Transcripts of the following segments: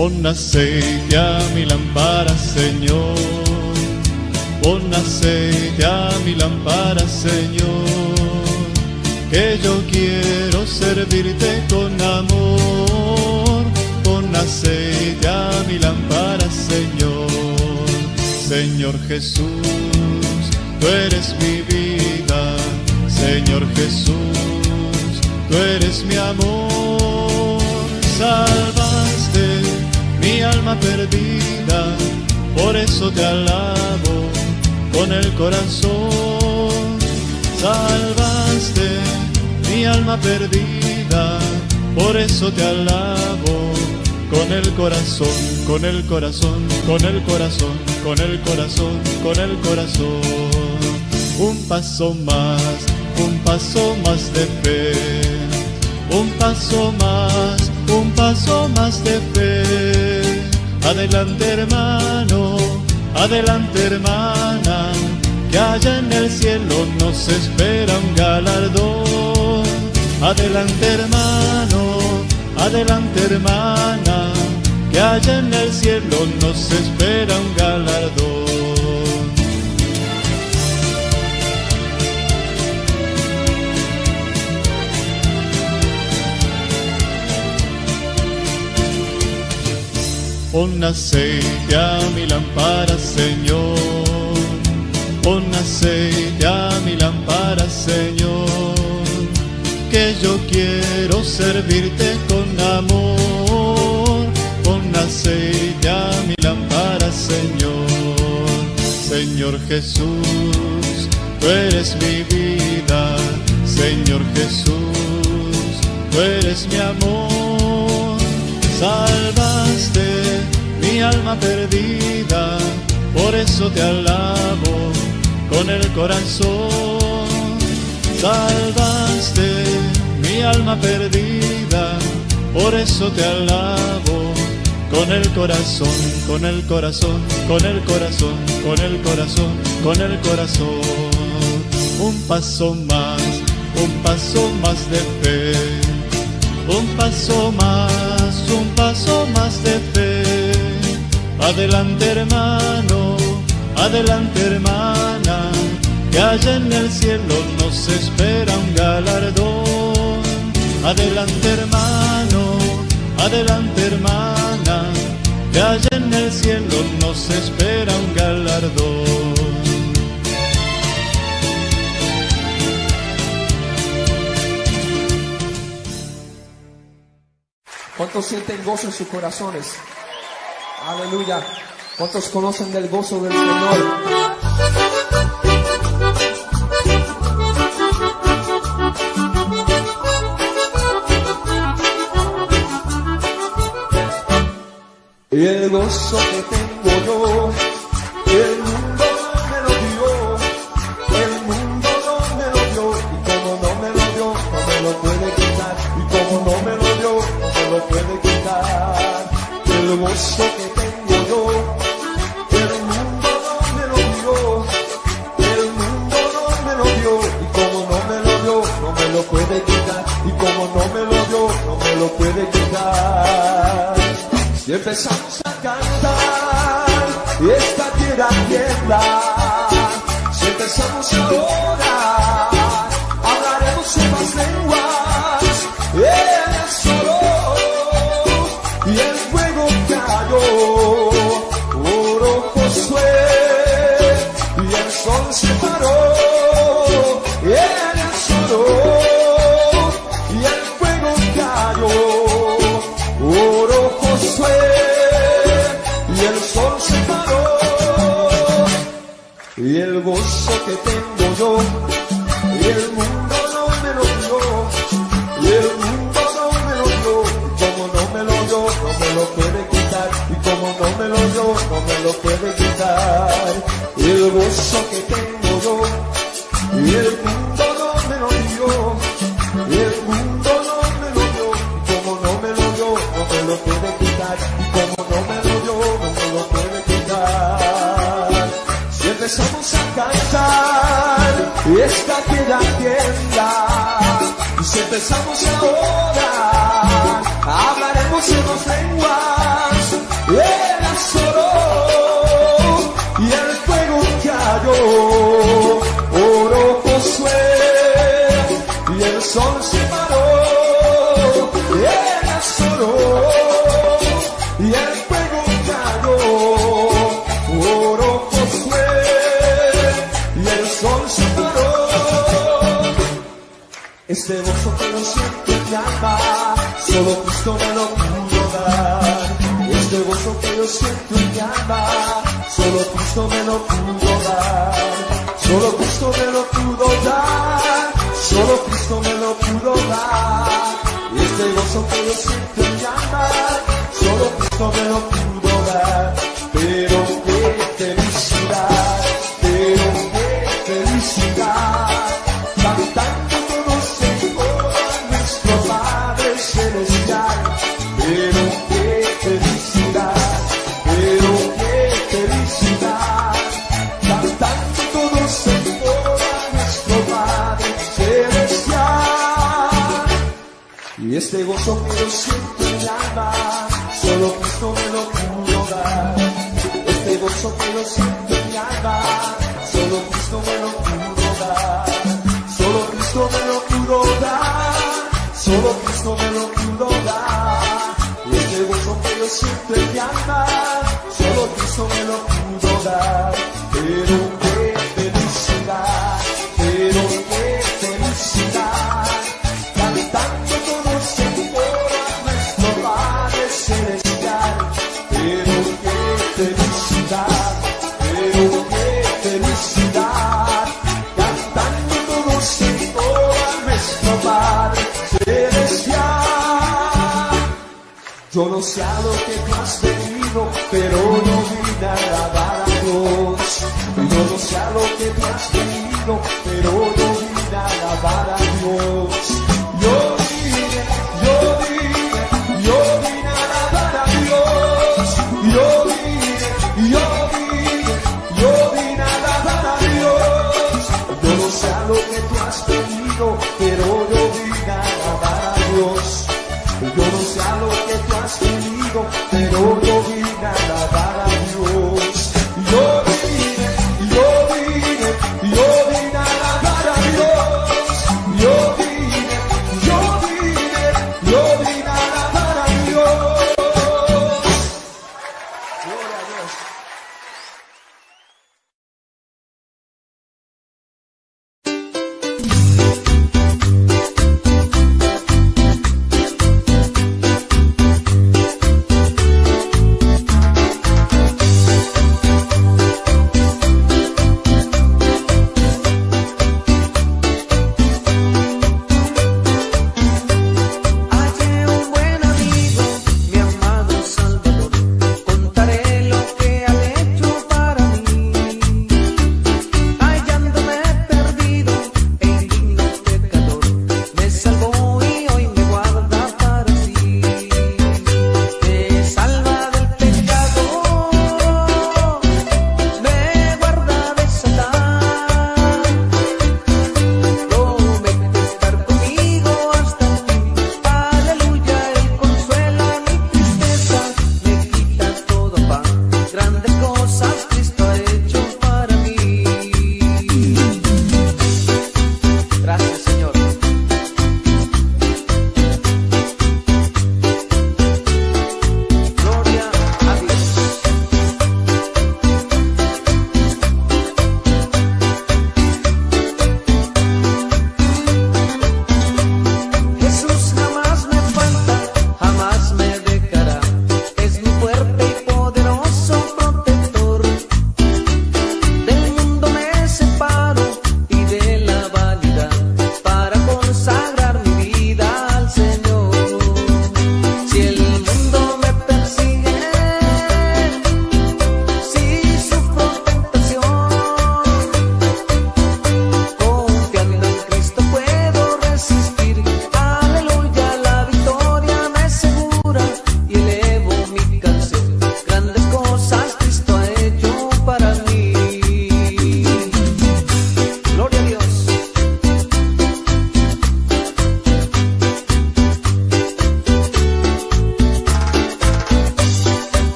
Pon aceite a mi lámpara, Señor. Pon aceite a mi lámpara, Señor, que yo quiero servirte con amor. Pon aceite a mi lámpara, Señor. Señor Jesús, tú eres mi vida. Señor Jesús, tú eres mi amor. Salvaste mi alma perdida, por eso te alabo con el corazón. Salvaste mi alma perdida, por eso te alabo con el corazón, con el corazón, con el corazón, con el corazón, con el corazón. Un paso más de fe, un paso más de fe. Adelante, hermano, adelante, hermana, que allá en el cielo nos espera un galardón. Adelante, hermano, adelante, hermana, que allá en el cielo nos espera un galardón. Pon aceite a mi lámpara, Señor. Pon aceite a mi lámpara, Señor, que yo quiero servirte con amor. Pon aceite a mi lámpara, Señor. Señor Jesús, tú eres mi vida. Señor Jesús, tú eres mi amor. Salvaste mi alma perdida, por eso te alabo con el corazón. Salvaste mi alma perdida, por eso te alabo con el corazón, con el corazón, con el corazón, con el corazón, con el corazón. Un paso más de fe, un paso más de fe. Adelante, hermano, adelante, hermana, que allá en el cielo nos espera un galardón. Adelante, hermano, adelante, hermana, que allá en el cielo nos espera un galardón. ¿Cuántos sienten gozo en sus corazones? Aleluya. ¿Cuántos conocen del gozo del Señor? Y el gozo que tengo yo, el mundo no me lo dio, el mundo no me lo dio, y como no me lo dio, no me lo puede quitar, y como no me lo dio, no me lo puede quitar. El gozo que tengo yo, el mundo no me lo dio, el mundo no me lo dio, y como no me lo dio, no me lo puede quitar, y como no me lo dio, no me lo puede quitar. Y empezamos a cantar y esta tierra tiembla. Si empezamos a orar, hablaremos en más lenguas. Él es solo y el fuego cayó. Oró Josué y el sol se paró. Él es solo y el fuego cayó. Oró Josué y el sol se paró. Y el gozo que tengo yo, y el mundo no me lo dio, y el mundo no me lo dio, y como no me lo dio, no me lo puede quitar, y como no me lo dio, no me lo puede quitar. Y el gozo que tengo yo, y el mundo no me lo dio, y el mundo no me lo dio, y como no me lo dio, no me lo puede quitar, y como no me lo dio, no me lo puede quitar. Si empezamos a cantar y esta tierra tiembla, y si empezamos ahora, hablaremos en dos lenguas. Él azoró y el fuego cayó. Oró Josué y el sol se paró. Él azoró y el fuego cayó. Oró Josué y el sol se paró. Este gozo que yo siento en mi alma, solo Cristo me lo pudo dar. Este gozo que yo siento en mi alma, solo Cristo me lo pudo dar. Solo Cristo me lo pudo dar. Solo Cristo me lo pudo dar. Y este gozo que yo siento en mi alma, solo Cristo me lo pudo dar. Pero qué felicidad, pero qué felicidad, cantando todos en coro a nuestro Padre Celestial. Pero qué felicidad, pero qué felicidad, cantando todos en coro a nuestro Padre Celestial. Y este gozo que yo siento en mi alma, solo Cristo me lo pudo dar. Este gozo que yo siento en mi alma, solo Cristo me lo pudo dar. Solo Cristo me lo pudo dar. Solo Cristo me lo pudo dar. Y este gozo que yo siento en mi alma, solo Cristo me lo pudo dar. Pero qué felicidad, pero qué felicidad, cantando todos en coro a nuestro Padre Celestial. Pero qué felicidad, pero qué felicidad, cantando todos en coro a nuestro Padre Celestial. Yo no sé a lo que tú has venido, pero yo vine a alabar a Dios. Yo no sé a lo que tú has venido, pero yo vine a alabar a Dios. Yo vine a alabar a Dios. Yo vine a alabar a Dios. Yo no sé a lo que tú has venido, pero yo vine a alabar a Dios. Yo no sé a lo que tú has venido, pero yo vine a alabar a Dios. Yo vine a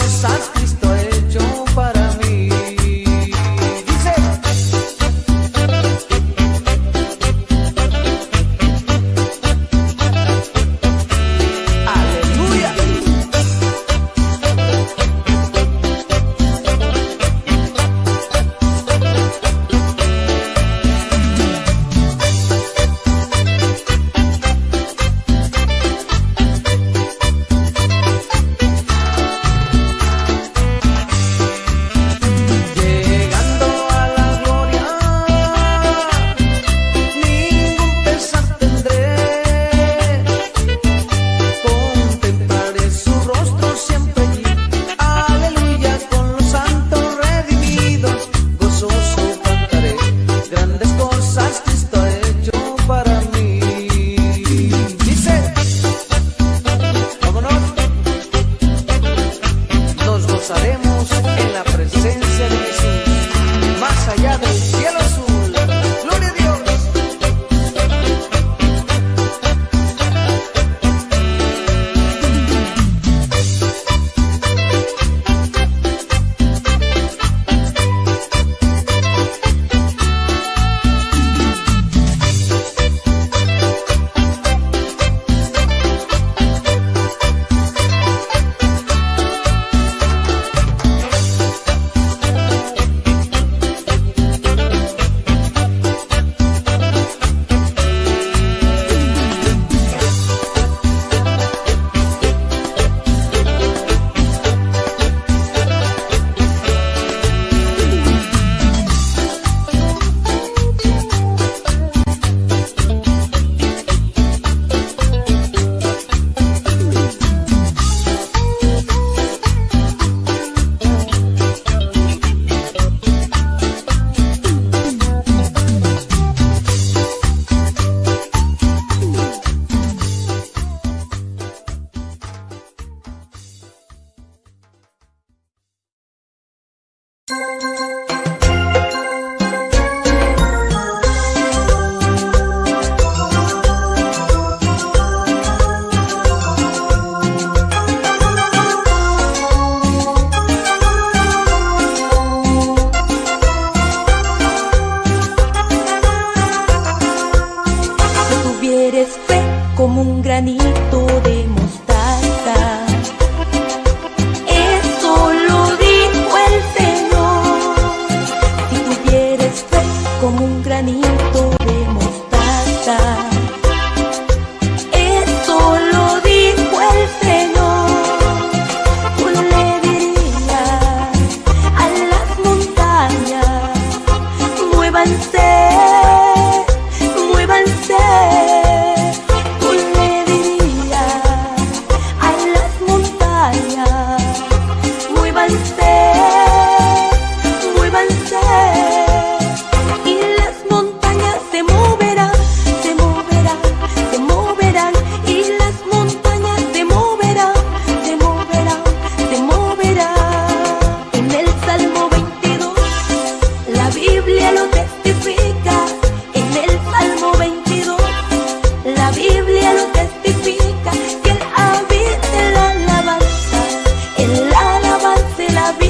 cosas Cristo ha hecho para mí. Dice: aleluya. En la presencia de Jesús, más allá del cielo azul. Gloria a Dios. Como un granito de mostaza, eso lo dijo el Señor. Si tuvieres fe como un granito de mostaza, eso lo dijo el Señor. Tú le dirías a las montañas: muévanse, muévanse. La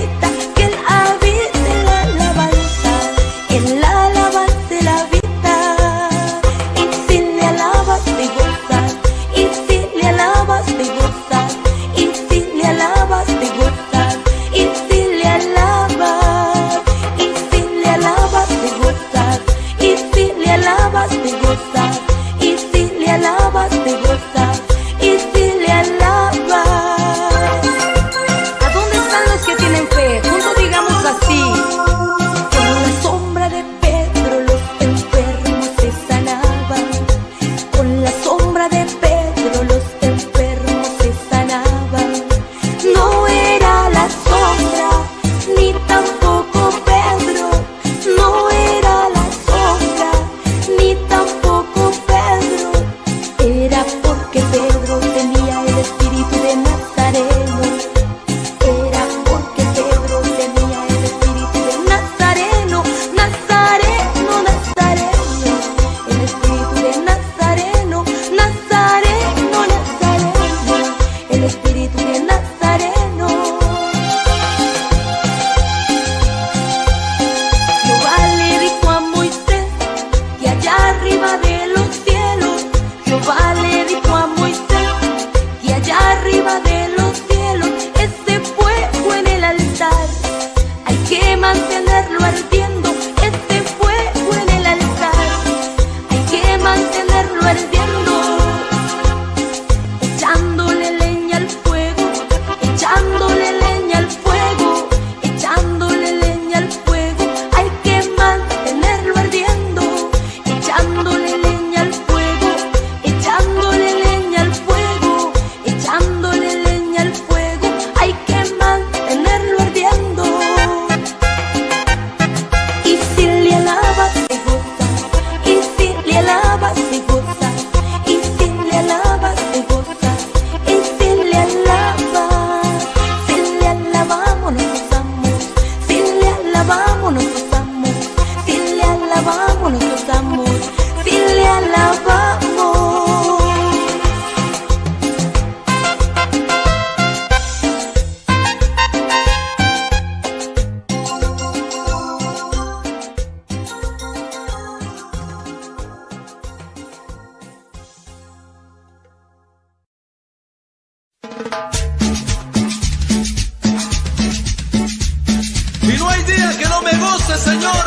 goce, Señor.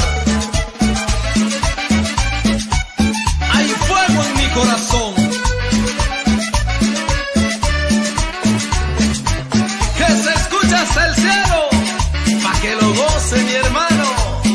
Hay fuego en mi corazón. Que se escucha hasta el cielo, pa' que lo goce mi hermano.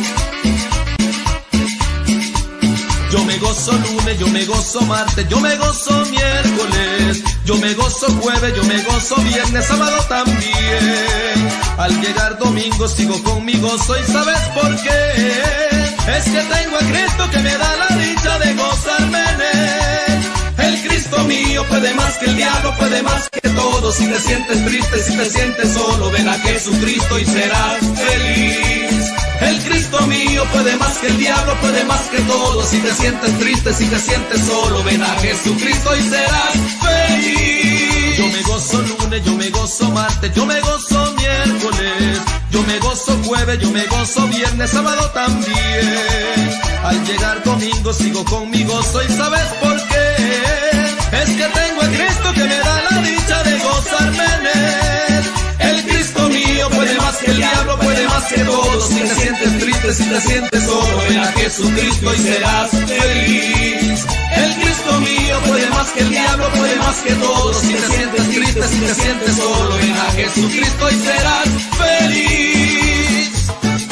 Yo me gozo lunes, yo me gozo martes, yo me gozo miércoles, yo me gozo jueves, yo me gozo viernes, sábado también. Al llegar domingo sigo con mi gozo y ¿sabes por qué? Es que tengo a Cristo que me da la dicha de gozarme en Él. El Cristo mío puede más que el diablo, puede más que todo. Si te sientes triste, si te sientes solo, ven a Jesucristo y serás feliz. El Cristo mío puede más que el diablo, puede más que todo. Si te sientes triste, si te sientes solo, ven a Jesucristo y serás feliz. Yo me gozo lunes, yo me gozo martes, yo me gozo miércoles, yo me gozo jueves, yo me gozo viernes, sábado también. Al llegar domingo sigo con mi gozo y ¿sabes por qué? Es que tengo a Cristo que me da la dicha de gozarme en Él. El Cristo mío puede más que el diablo, puede más que todo. Si te sientes triste, si te sientes solo, ven a Jesucristo y serás feliz. El Cristo mío puede más que el diablo, puede más que todo. Si te sientes triste, si te sientes solo, ven a Jesucristo y serás feliz.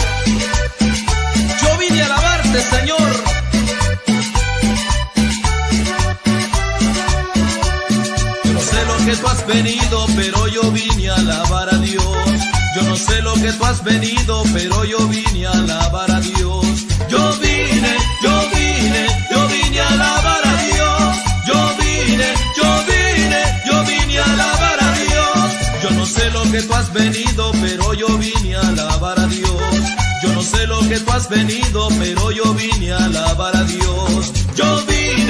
Yo vine a alabarte, Señor. Yo no sé lo que tú has venido, pero yo vine a alabar a Dios. Yo no sé lo que tú has venido, pero yo vine a alabar a Dios. Yo vine a alabar a Dios. Yo vine a alabar a Dios. Yo no sé lo que tú has venido, pero yo vine a alabar a Dios. Yo no sé lo que tú has venido, pero yo vine a alabar a Dios. Yo vine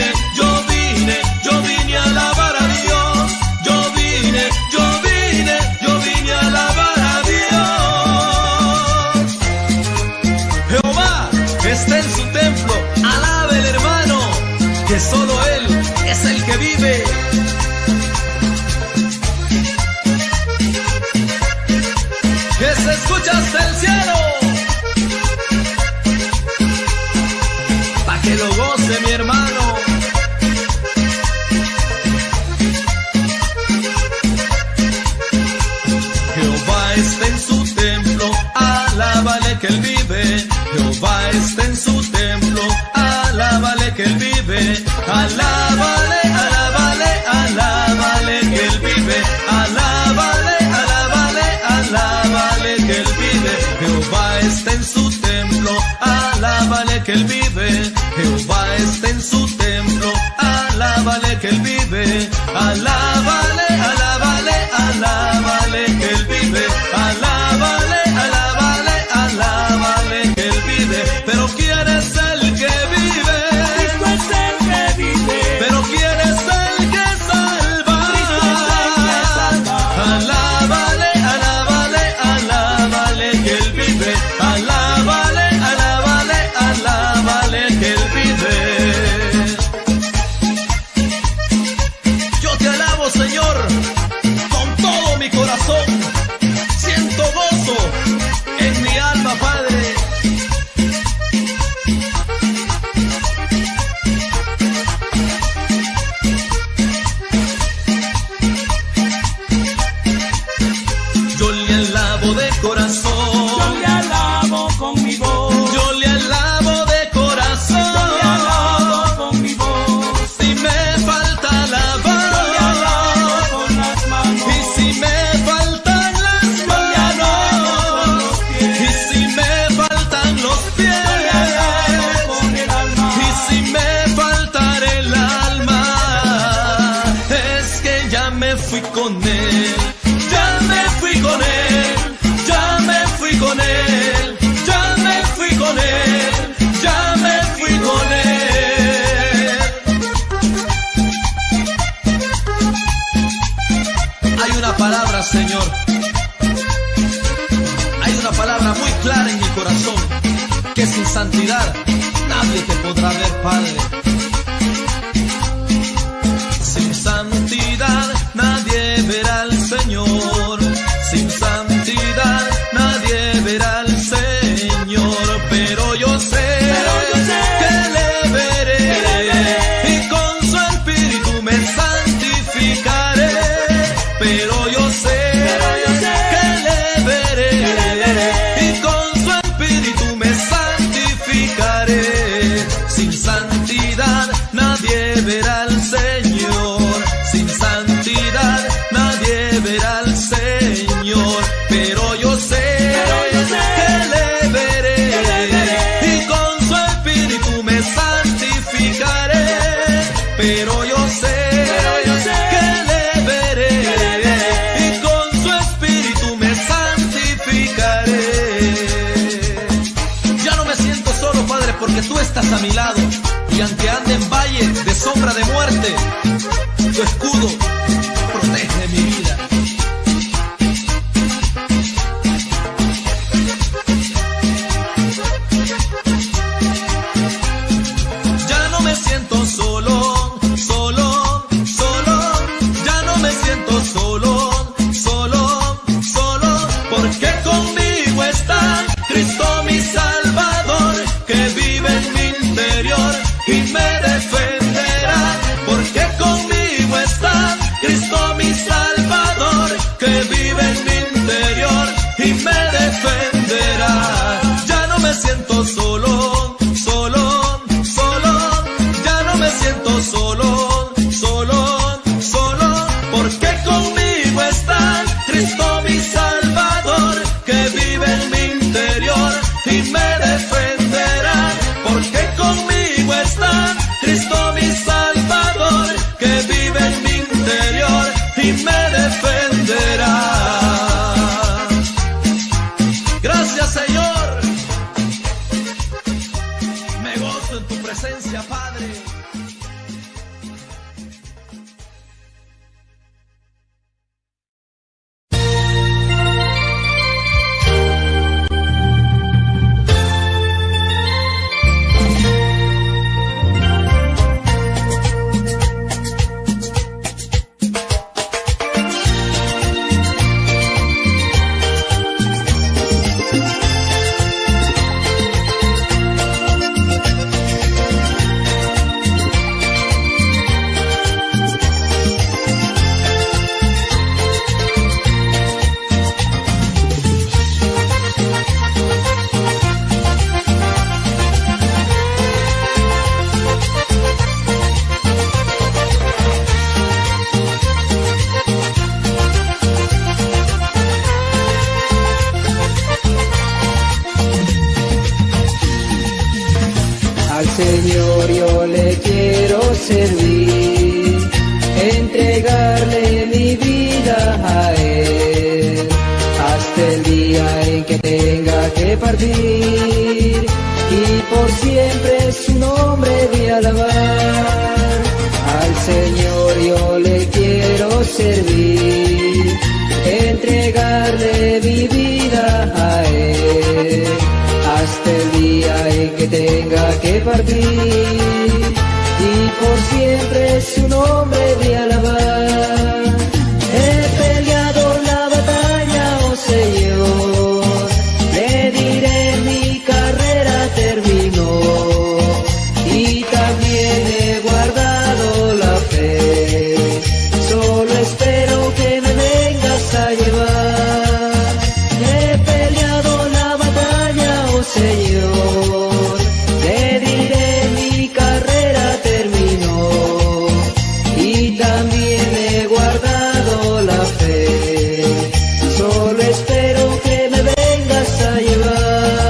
a alabar a Dios. Yo vine a alabar a Dios. Jehová está en su templo, alabe el hermano, que solo Él es el que vive. Que se escucha hasta el cielo, pa' que lo goce mi hermano. Jehová está en su templo, alábale que Él vive. Jehová está en su templo, alábale que Él vive. Alábale, alábale, alábale que Él vive. Alábale, alábale, alábale que Él vive. Jehová está en su templo, alábale que Él vive. Jehová está en su templo, alábale que Él vive. Alábale, alábale, alábale que Él vive. Alábale, alábale, alábale que Él vive. Pero ¿quién es el que vive? Cristo es el que vive. Pero ¿quién es el que salva? Cristo es el que salva. Alábale, alábale, alábale que Él vive. Alábale, alábale, alábale que Él vive. Yo te alabo, Señor, con todo mi corazón. Siento gozo en mi alma, Padre. Yo le alabo de corazón. Yo le alabo con mi voz. Yo le alabo de corazón. Yo le alabo con mi voz. Si me falta alabar, Yo le alabo con las manos. y si me faltan las Yo le alabo con manos, los pies. y si me faltan los pies, Yo le alabo con el alma. y si me faltara el alma, es que ya me fui con Él. Ya me fui con Él. Ya me fui con Él. Ya me fui con Él. Ya me fui con Él. Hay una palabra, Señor. Hay una palabra muy clara en mi corazón, que sin santidad nadie te podrá ver, Padre. Sin santidad nadie verá al Señor. Sin santidad nadie verá al Señor. pero yo sé que le veré y con su espíritu me santificaré, pero yo sé que le veré y con su espíritu me santificaré. Ya no me siento solo, Padre, porque tú estás a mi lado, y aunque ande en valle de sombra de muerte, tu escudo protege mi vida. Ya no me siento solo, solo, solo, ya no me siento solo, solo, solo, porque conmigo está Cristo mi Salvador, que vive en mi interior y me defenderá, porque conmigo está Cristo mi Salvador, que vive en mi interior y me defenderá. Ya no me siento solo, solo, solo, ya no me siento solo, solo, solo, porque conmigo está Cristo mi Salvador, que vive en mi interior y me defenderá, porque conmigo está Cristo mi Salvador, que vive en mi interior y me defenderá. Gracias, Señor. Me gozo en tu presencia, Padre. Al Señor yo le quiero servir, entregarle mi vida a Él, hasta el día en que tenga que partir, y por siempre su nombre de alabar. Al Señor yo le quiero servir, entregarle mi vida a Él, hasta el día en que tenga que partir, y por siempre su nombre de alabar. He peleado la batalla, oh Señor, le diré mi carrera terminó, y también he guardado la fe, solo espero que me vengas a llevar. He peleado la batalla, oh Señor, le diré mi carrera terminó, y también he guardado la fe, solo espero que me vengas a llevar.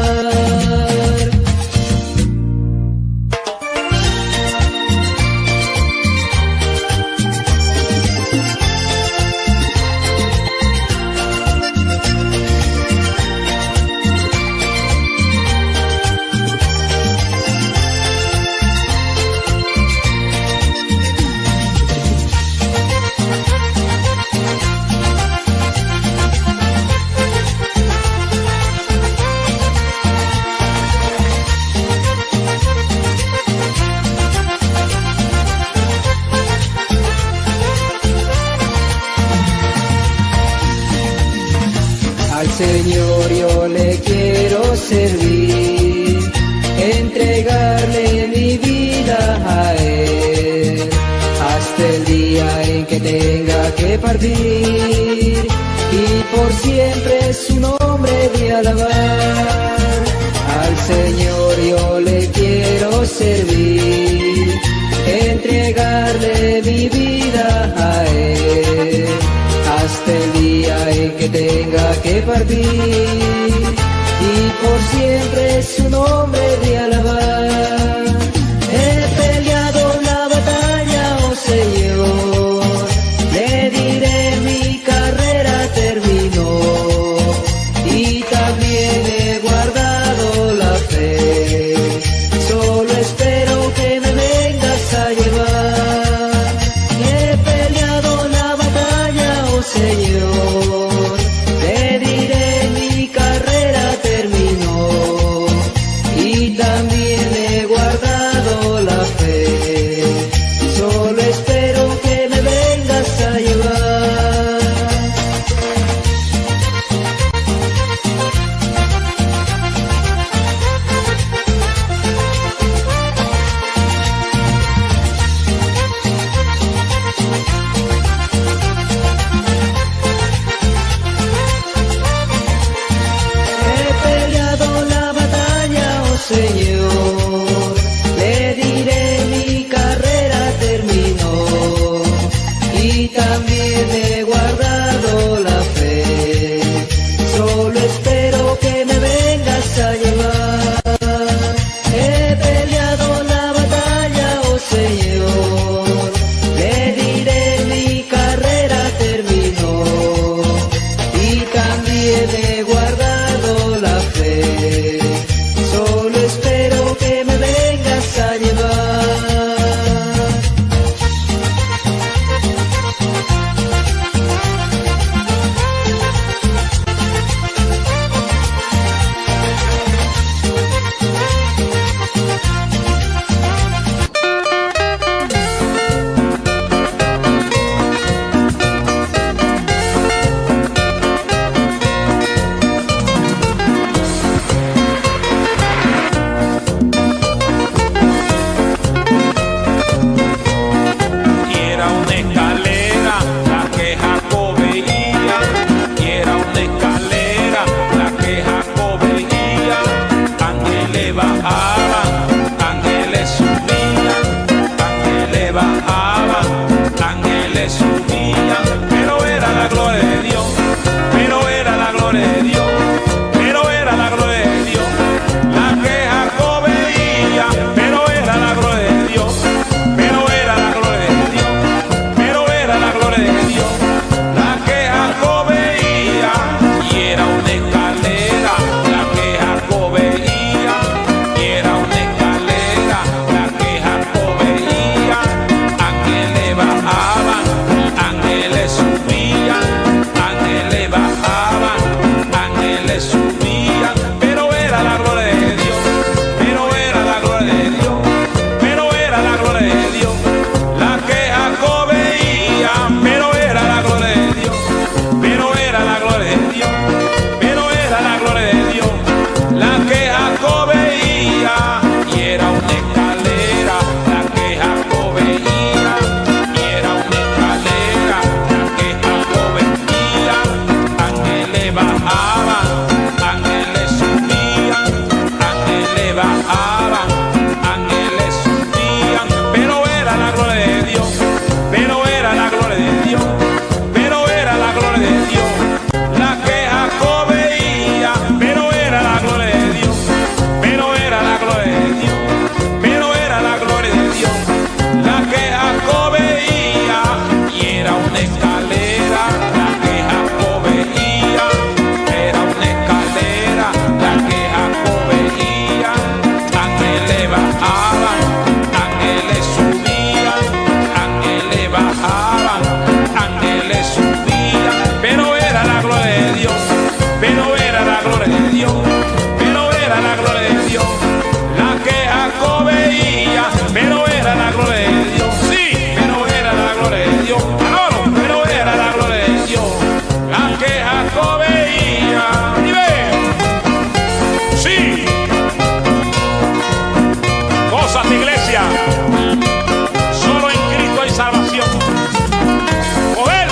Al Señor yo le quiero servir, entregarle mi vida a Él, hasta el día en que tenga que partir, y por siempre su nombre de alabar. Al Señor yo le quiero servir, entregarle mi vida a Él, hasta el día en que que tenga que partir, y por siempre su nombre de alabar. He peleado la batalla, oh Señor, le diré mi carrera terminó, y también he guardado la fe, solo espero que me vengas a llevar. He peleado la batalla, oh Señor, le diré mi carrera terminó, y también he guardado la fe, solo espero que me vengas a llevar. He peleado la batalla, oh Señor, le diré mi carrera terminó, y también he guardado la fe, solo espero que me vengas a llevar. He peleado la batalla, oh Señor, le diré mi carrera terminó, y también he guardado la fe, solo espero que me vengas a llevar. Y era una escalera la que Jacob veía, y era una escalera la que Jacob veía. Ángeles bajaban, ángeles subían, ángeles bajaban, ángeles subían, pero era la gloria de Dios, pero era la gloria de Dios, pero era la gloria de Dios la que Jacob veía, pero era la gloria de Dios, pero era la gloria de Dios, pero era la gloria de Dios la que Jacob veía. Y era una escalera la que Jacob veía, y era una escalera la que Jacob veía. Ángeles bajaban, ángeles subían, ángeles bajaban, ángeles subían, pero era la gloria de Dios, pero era la gloria de Dios, pero era la gloria de Dios la que Jacob veía, pero era la gloria de Dios, pero era la gloria de Dios, pero era la gloria de Dios la que Jacob veía. Y era una escalera la que Jacob veía, y era una escalera la que Jacob veía. Ángeles bajaban, ángeles subían, ángeles bajaban, ángeles subían, pero era la gloria de Dios, pero era la gloria de Dios, pero era la gloria de Dios la que Jacob veía, pero era la gloria de Dios, pero era la gloria de Dios, pero era la gloria de Dios la que Jacob veía. Y era una escalera la que Jacob veía, era una escalera la que Jacob veía. Ángeles bajaban, ángeles subían, ángeles bajaban, ángeles subían, pero era la gloria de Dios, pero era la gloria de Dios, pero era la gloria de Dios la que Jacob veía, pero era la gloria de Dios, sí, pero era la gloria de Dios, no, pero era la gloria de Dios la que Jacob veía. Y ve, sí, cosas de iglesia, solo en Cristo hay salvación. Poder,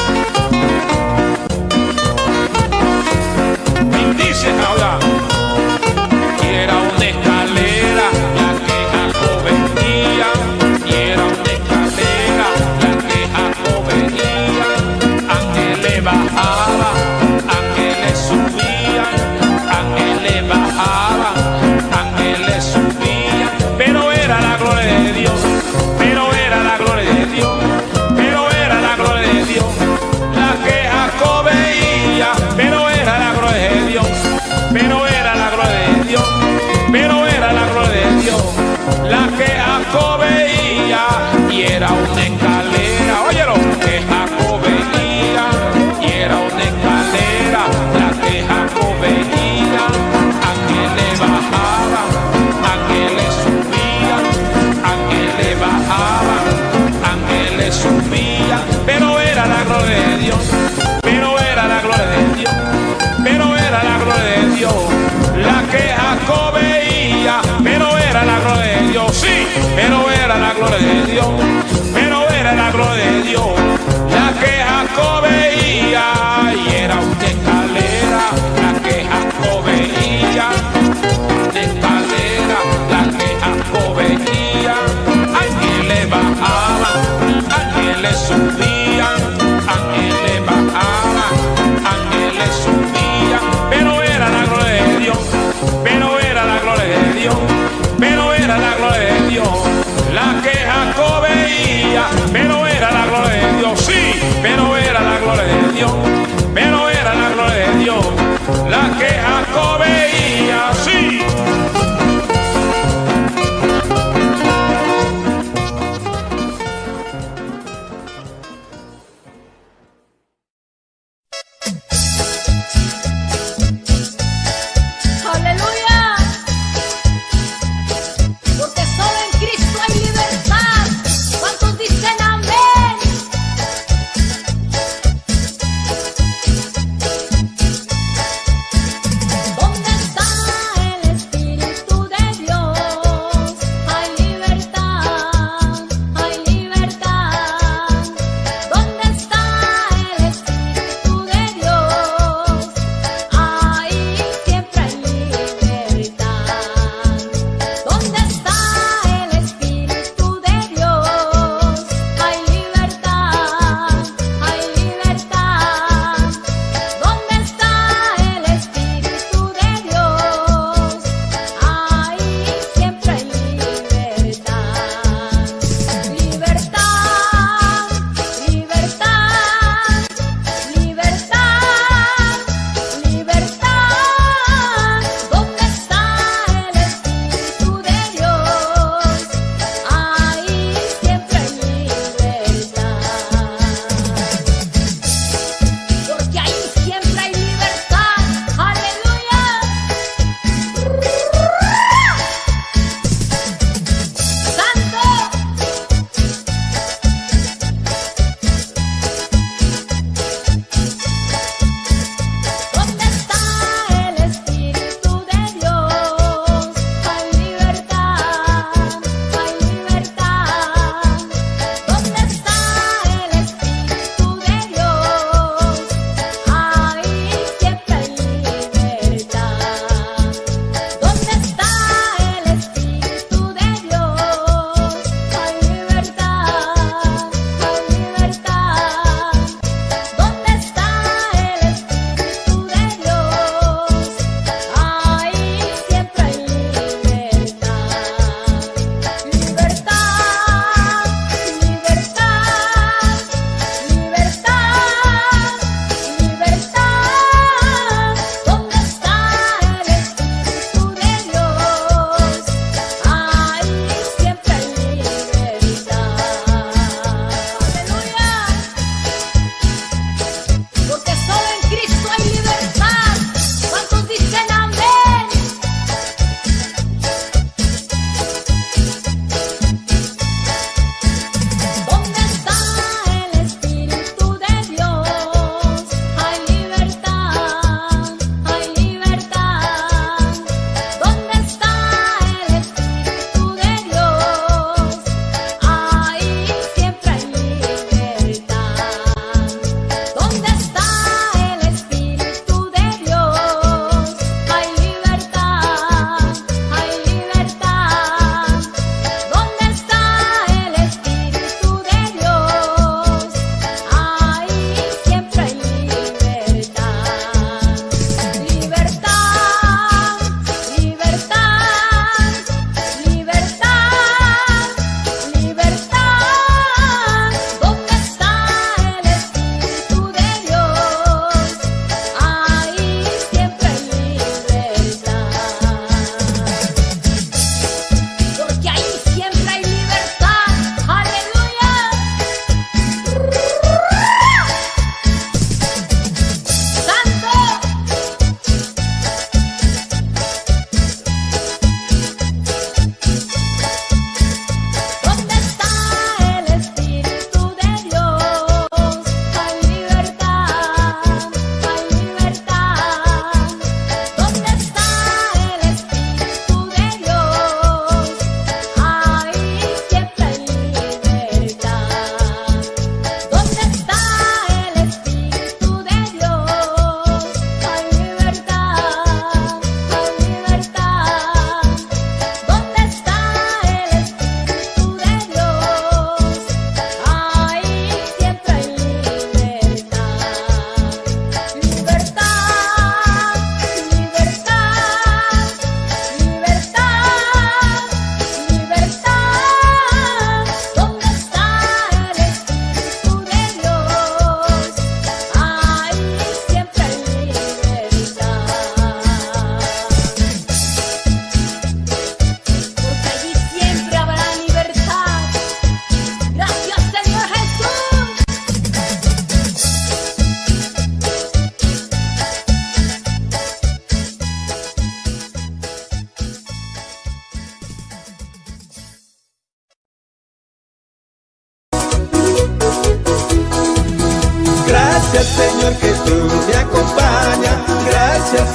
bendice ahora. Y era una escalera la que Jacob veía, y era una escalera la que Jacob veía. Ángeles bajaban,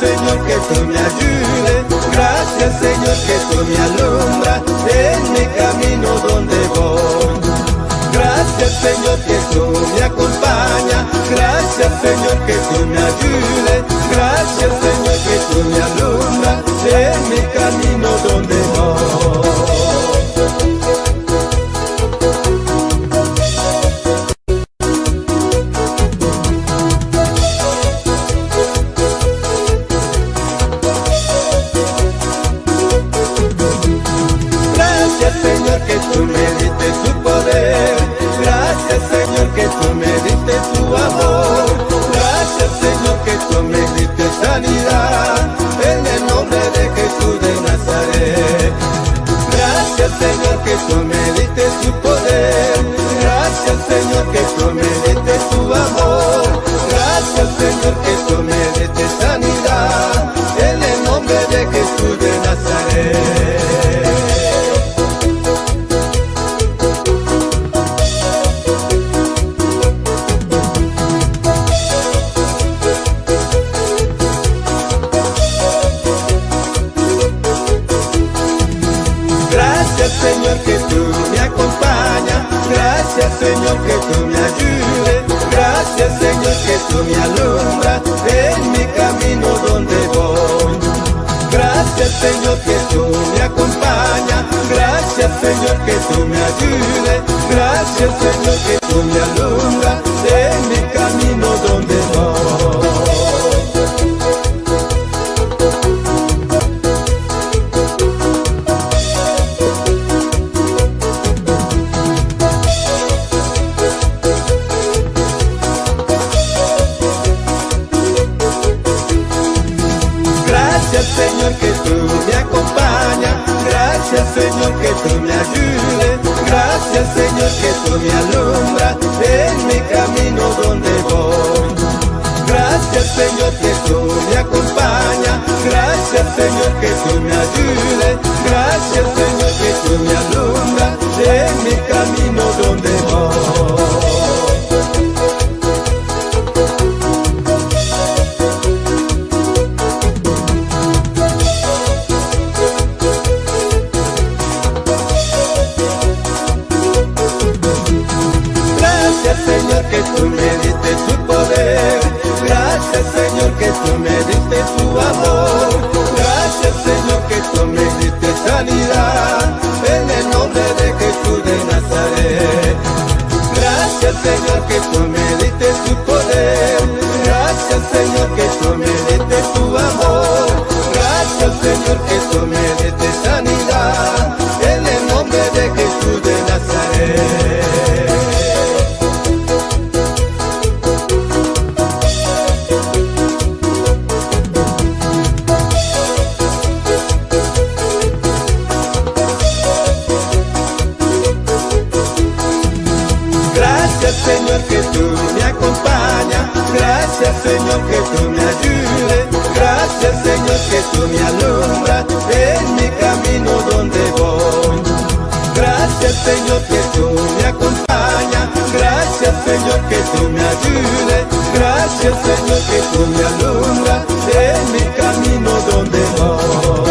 Señor que tú me ayudes, gracias Señor que tú me alumbras en mi camino donde voy. Gracias Señor que tú me acompañas, gracias Señor que tú me ayudes, gracias Señor que tú me alumbras en mi camino donde voy. Señor que tú me diste tu poder, gracias Señor que tú me diste tu amor, gracias Señor que tú me diste sanidad, en el nombre de Jesús de Nazaret. Gracias Señor que tú me diste tu poder, gracias Señor que tú me diste tu amor, gracias Señor que tú me diste sanidad, en el nombre de Jesús de Nazaret. Señor que tú me acompañas, gracias Señor que tú me ayudes, gracias Señor que tú me alumbras en mi camino donde voy. Gracias Señor que tú me acompañas, gracias Señor que tú me ayudes, gracias Señor que tú me alumbras en mi camino donde voy. Gracias Señor que tú me acompañas, gracias Señor que tú me ayudes, gracias Señor que tú me alumbras en mi camino donde voy. Gracias Señor que tú me acompañas, gracias Señor que tú me ayudes, gracias Señor que tú me alumbras en mi camino donde voy. Señor que tú me diste tu poder, gracias Señor que tú me diste tu amor, gracias Señor que tú me diste sanidad, en el nombre de Jesús de Nazaret. Gracias Señor que tú me diste tu poder, gracias Señor que tú me diste tu amor, gracias Señor que tú me diste sanidad, en el nombre de Jesús de Nazaret. Señor que tú me acompañas, gracias Señor que tú me ayudes, gracias Señor que tú me alumbras en mi camino donde voy. Gracias Señor que tú me acompañas, gracias Señor que tú me ayudes, gracias Señor que tú me alumbras en mi camino donde voy.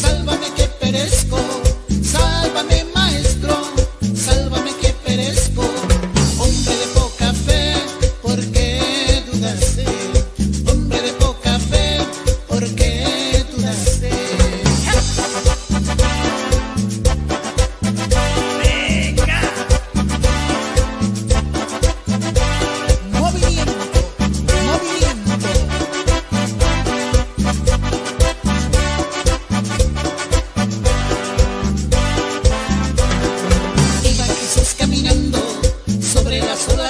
Sálvame maestro, sálvame que perezco.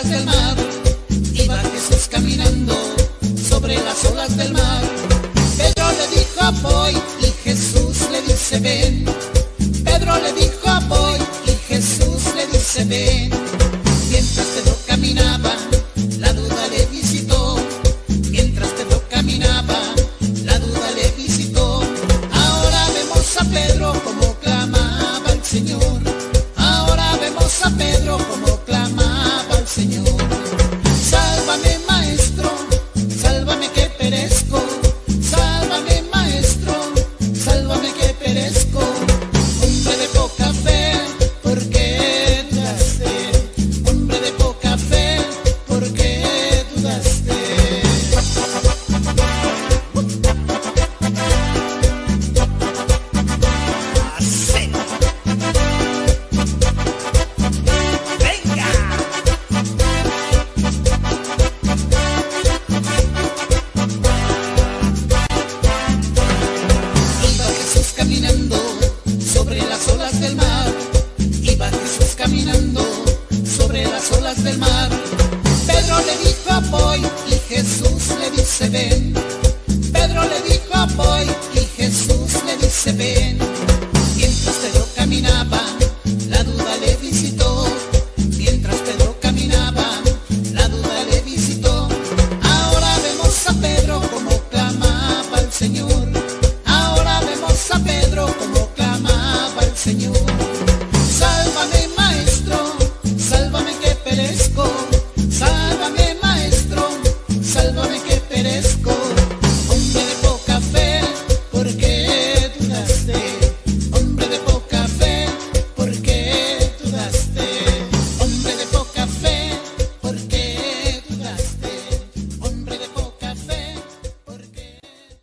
olas del mar, iba Jesús caminando sobre las olas del mar. Pedro le dijo voy y Jesús le dice ven. Pedro le dijo voy y Jesús le dice ven. Mientras Pedro caminaba, la duda le visitó. Mientras Pedro caminaba, la duda le visitó. Ahora vemos a Pedro como clamaba al Señor. Ahora vemos a Pedro como clamaba al Señor. Sálvame, maestro, sálvame que perezco. Sálvame, maestro, sálvame que perezco. Hombre de poca fe, ¿por qué dudaste? Hombre de poca fe, ¿por qué dudaste? Así. ¡Venga! Iba Jesús caminando sobre las olas del mar. Iba Jesús caminando sobre las olas del mar. Pedro le dijo voy y Jesús le dice ven. Pedro le dijo voy y Jesús le dice ven. Mientras Pedro caminaba, la duda le visitó. Mientras Pedro caminaba, la duda le visitó. Ahora vemos a Pedro como clamaba al Señor. Ahora vemos a Pedro como clamaba al Señor. Sálvame, maestro, sálvame que perezco. Sálvame, maestro, sálvame que perezco. Hombre de poca fe, ¿por qué dudaste? Hombre de poca fe, ¿por qué dudaste? Hombre de poca fe, ¿por qué dudaste? Hombre de poca fe, ¿por qué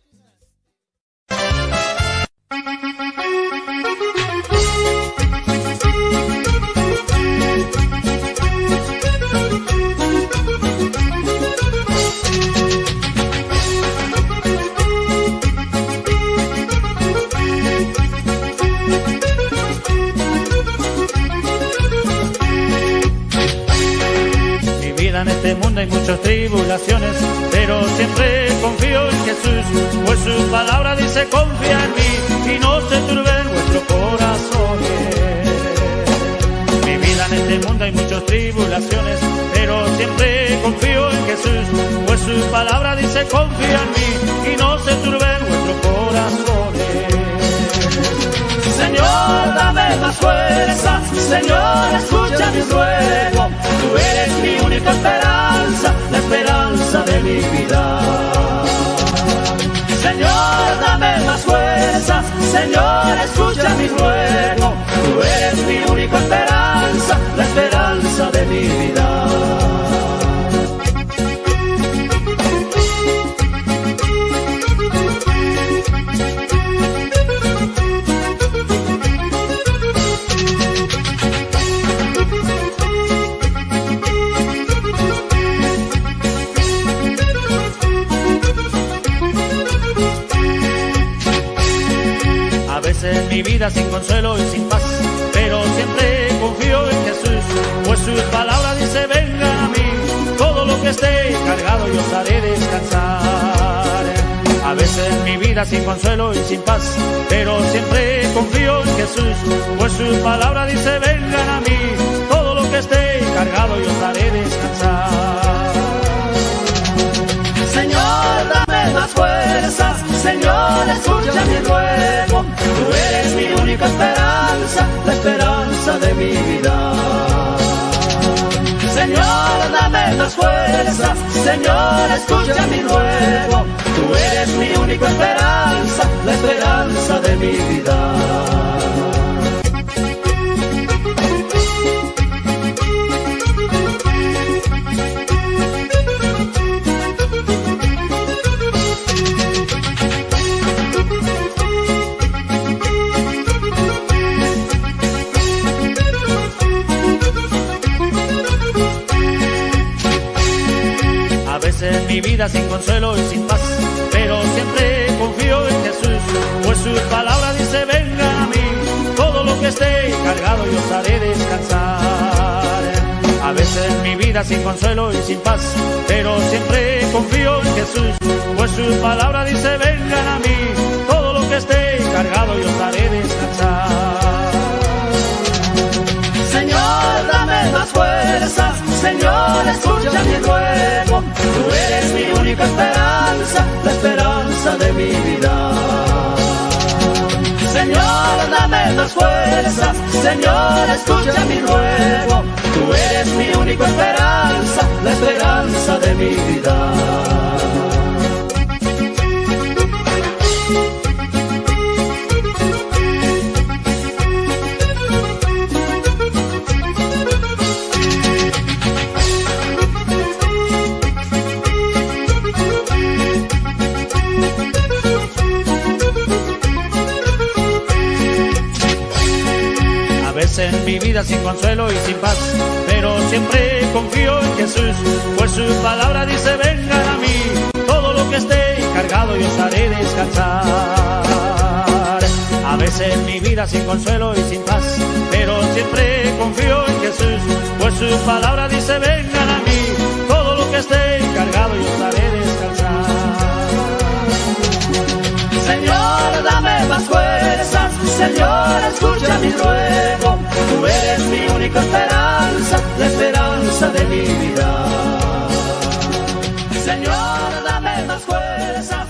Mi vida en este mundo hay muchas tribulaciones, pero siempre confío en Jesús, pues su palabra dice confía en mí y no se turben vuestros corazones. Mi vida en este mundo hay muchas tribulaciones, pero siempre confío en Jesús, pues su palabra dice confía en mí y no se turben vuestros corazones. Señor, dame más fuerza, Señor, escucha mi ruego. Tú eres mi única esperanza, la esperanza de mi vida. Señor, dame más fuerza, Señor, escucha mi ruego. Tú eres mi única esperanza, la esperanza de mi vida. A veces mi vida sin consuelo y sin paz, pero siempre confío en Jesús, pues su palabra dice venga a mí, todo lo que esté cargado yo os haré descansar. A veces mi vida sin consuelo y sin paz, pero siempre confío en Jesús, pues su palabra dice vengan a mí, todo lo que esté cargado yo os haré descansar. Señor, dame más fuerzas, Señor, escucha mi ruego. Tú eres mi única esperanza, la esperanza de mi vida. Señor, dame más fuerzas, Señor, escucha mi ruego. Tú eres mi única esperanza, la esperanza de mi vida. Mi vida sin consuelo y sin paz, pero siempre confío en Jesús, pues su palabra dice vengan a mí, todo lo que esté cargado yo os haré descansar. A veces mi vida vida sin consuelo y sin paz, pero siempre confío en Jesús, pues su palabra dice: vengan a mí, todo lo que esté cargado yo os haré descansar. Señor, dame más fuerzas, Señor, escucha mi ruego. Tú eres mi única esperanza, la esperanza de mi vida. Señor, dame más fuerzas, Señor, escucha mi ruego. Tú eres mi única esperanza, la esperanza de mi vida. En mi vida sin consuelo y sin paz, pero siempre confío en Jesús, pues su palabra dice: vengan a mí, todo lo que esté cargado yo os haré descansar. A veces en mi vida sin consuelo y sin paz, pero siempre confío en Jesús, pues su palabra dice: vengan a mí, todo lo que esté cargado yo os haré descansar. Señor, dame más fuerzas, Señor, escucha mi ruego. Tú eres mi única esperanza, la esperanza de mi vida. Señor, dame más fuerzas.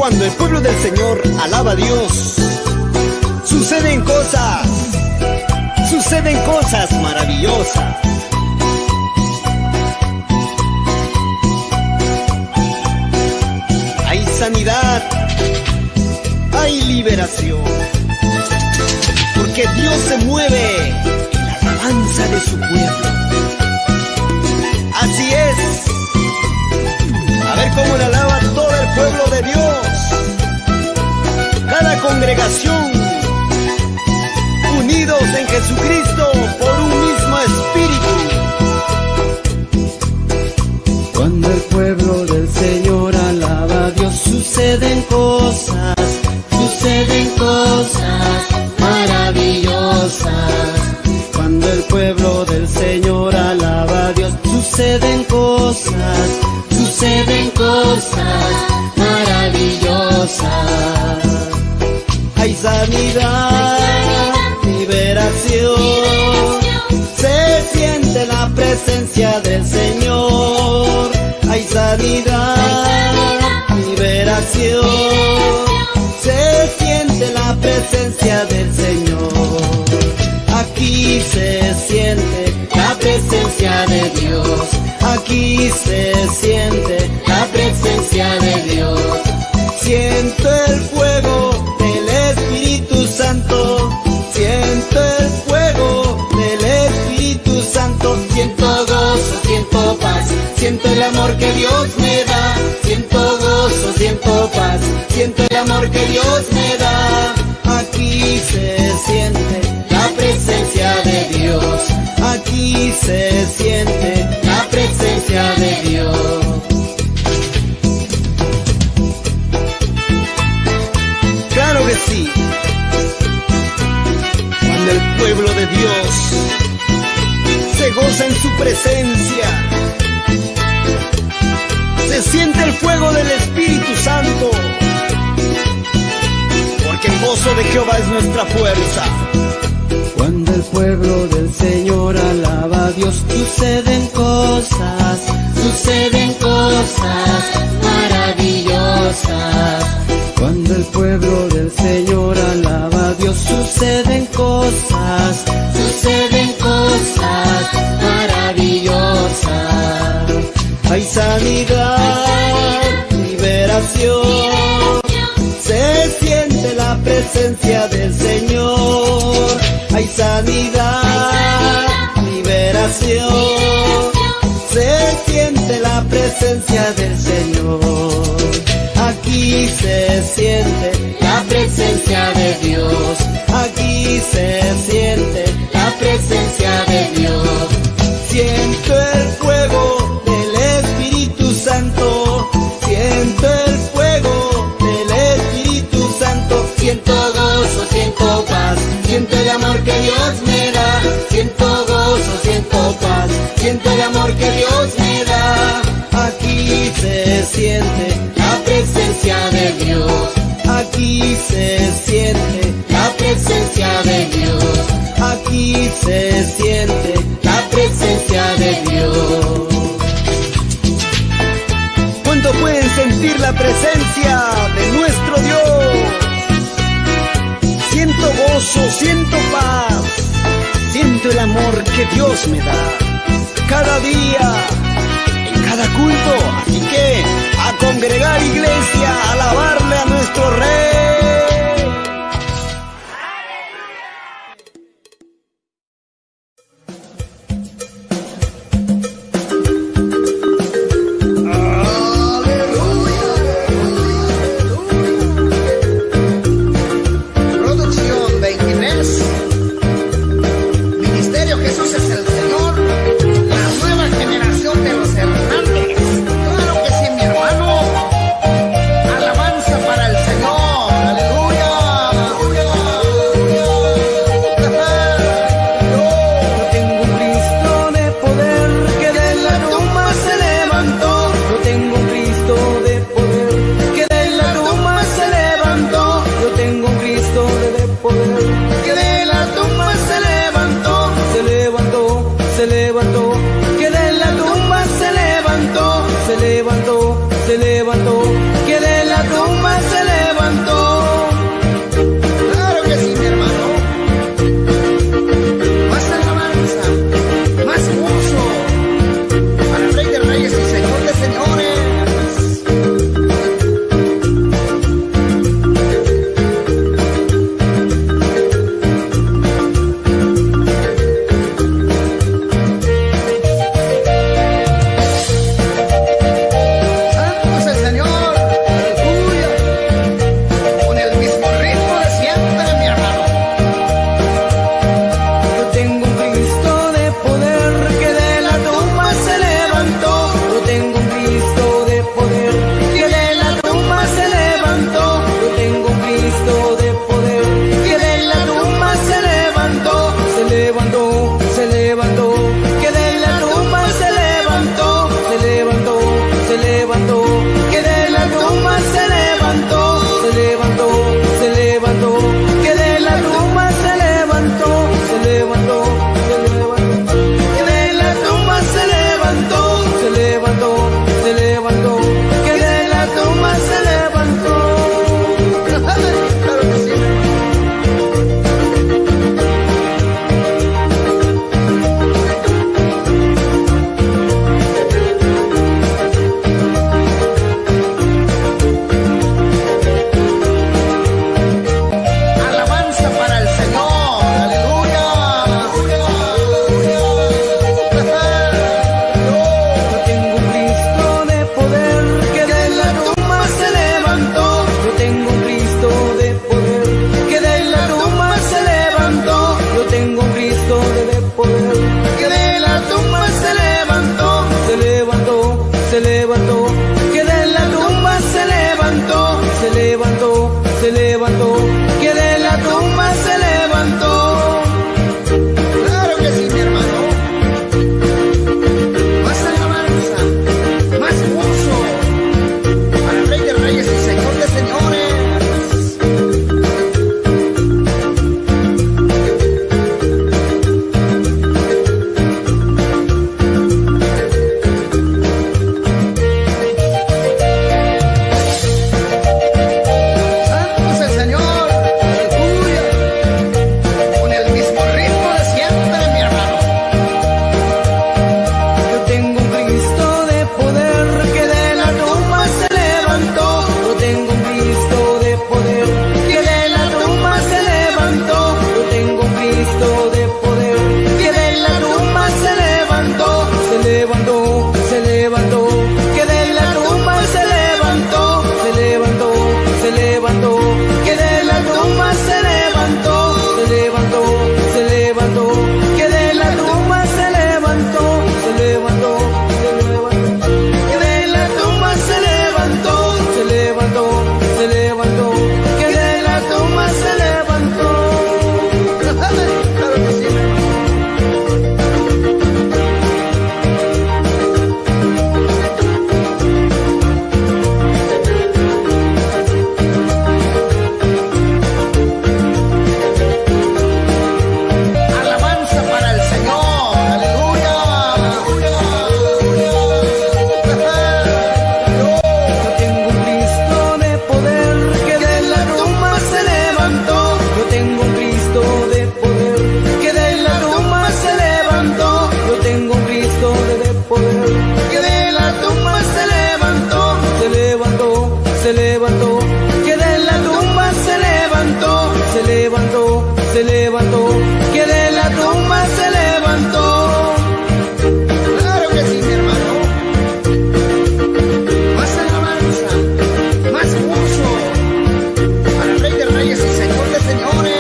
Cuando el pueblo del Señor alaba a Dios, suceden cosas maravillosas. Hay sanidad, hay liberación, porque Dios se mueve en la alabanza de su pueblo. Así es. A ver cómo le alaba todo el pueblo de Dios. Cada congregación, unidos en Jesucristo por un mismo espíritu. Cuando el pueblo del Señor alaba a Dios, suceden cosas maravillosas. Cuando el pueblo del Señor alaba a Dios, suceden cosas maravillosas. Hay sanidad, liberación, se siente la presencia del Señor. Hay sanidad, liberación, se siente la presencia del Señor. Aquí se siente la presencia de Dios. Aquí se siente la presencia de Dios. Siento el fuego del Espíritu Santo. Siento el fuego del Espíritu Santo. Siento gozo, siento paz. Siento el amor que Dios me da. Siento gozo, siento paz. Siento el amor que Dios me da. Aquí se siente la presencia de Dios. Aquí se siente la presencia de Dios. Claro que sí. Cuando el pueblo de Dios se goza en su presencia, se siente el fuego del Espíritu Santo, porque el gozo de Jehová es nuestra fuerza. Cuando el pueblo del Señor alaba a Dios, suceden cosas maravillosas. Cuando el pueblo del Señor alaba a Dios, suceden cosas maravillosas. Hay sanidad, liberación, se siente la presencia del Señor. Hay sanidad, liberación, se siente la presencia del Señor. Aquí se siente la presencia de Dios. Aquí se siente la presencia de Dios. Siento el fuego del Espíritu Santo. Siento el fuego del Espíritu Santo. Siento gozo, siento paz. Siento el amor que Dios me da. Siento gozo, siento paz. Siento el amor que Dios me da. Aquí se siente la presencia de Dios. Aquí se siente la presencia de Dios. Aquí se siente la presencia de Dios. ¿Cuánto pueden sentir la presencia de nuestro Dios? Siento gozo, siento paz. Siento el amor que Dios me da cada día, en cada culto. Así que a congregar, iglesia, a alabarle a nuestro Rey. Claro que sí, mi hermano. Alabado levantó, se levantó, se levantó, que de la tumba se levantó. Claro que sí, mi hermano. Más alabanza, más gozo para el Rey de Reyes y Señor de Señores.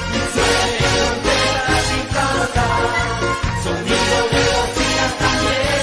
Sonido de bocinas también.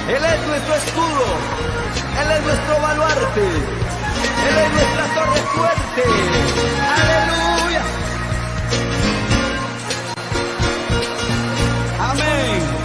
Él es nuestro escudo, Él es nuestro baluarte, Él es nuestra torre fuerte. Aleluya. Amén.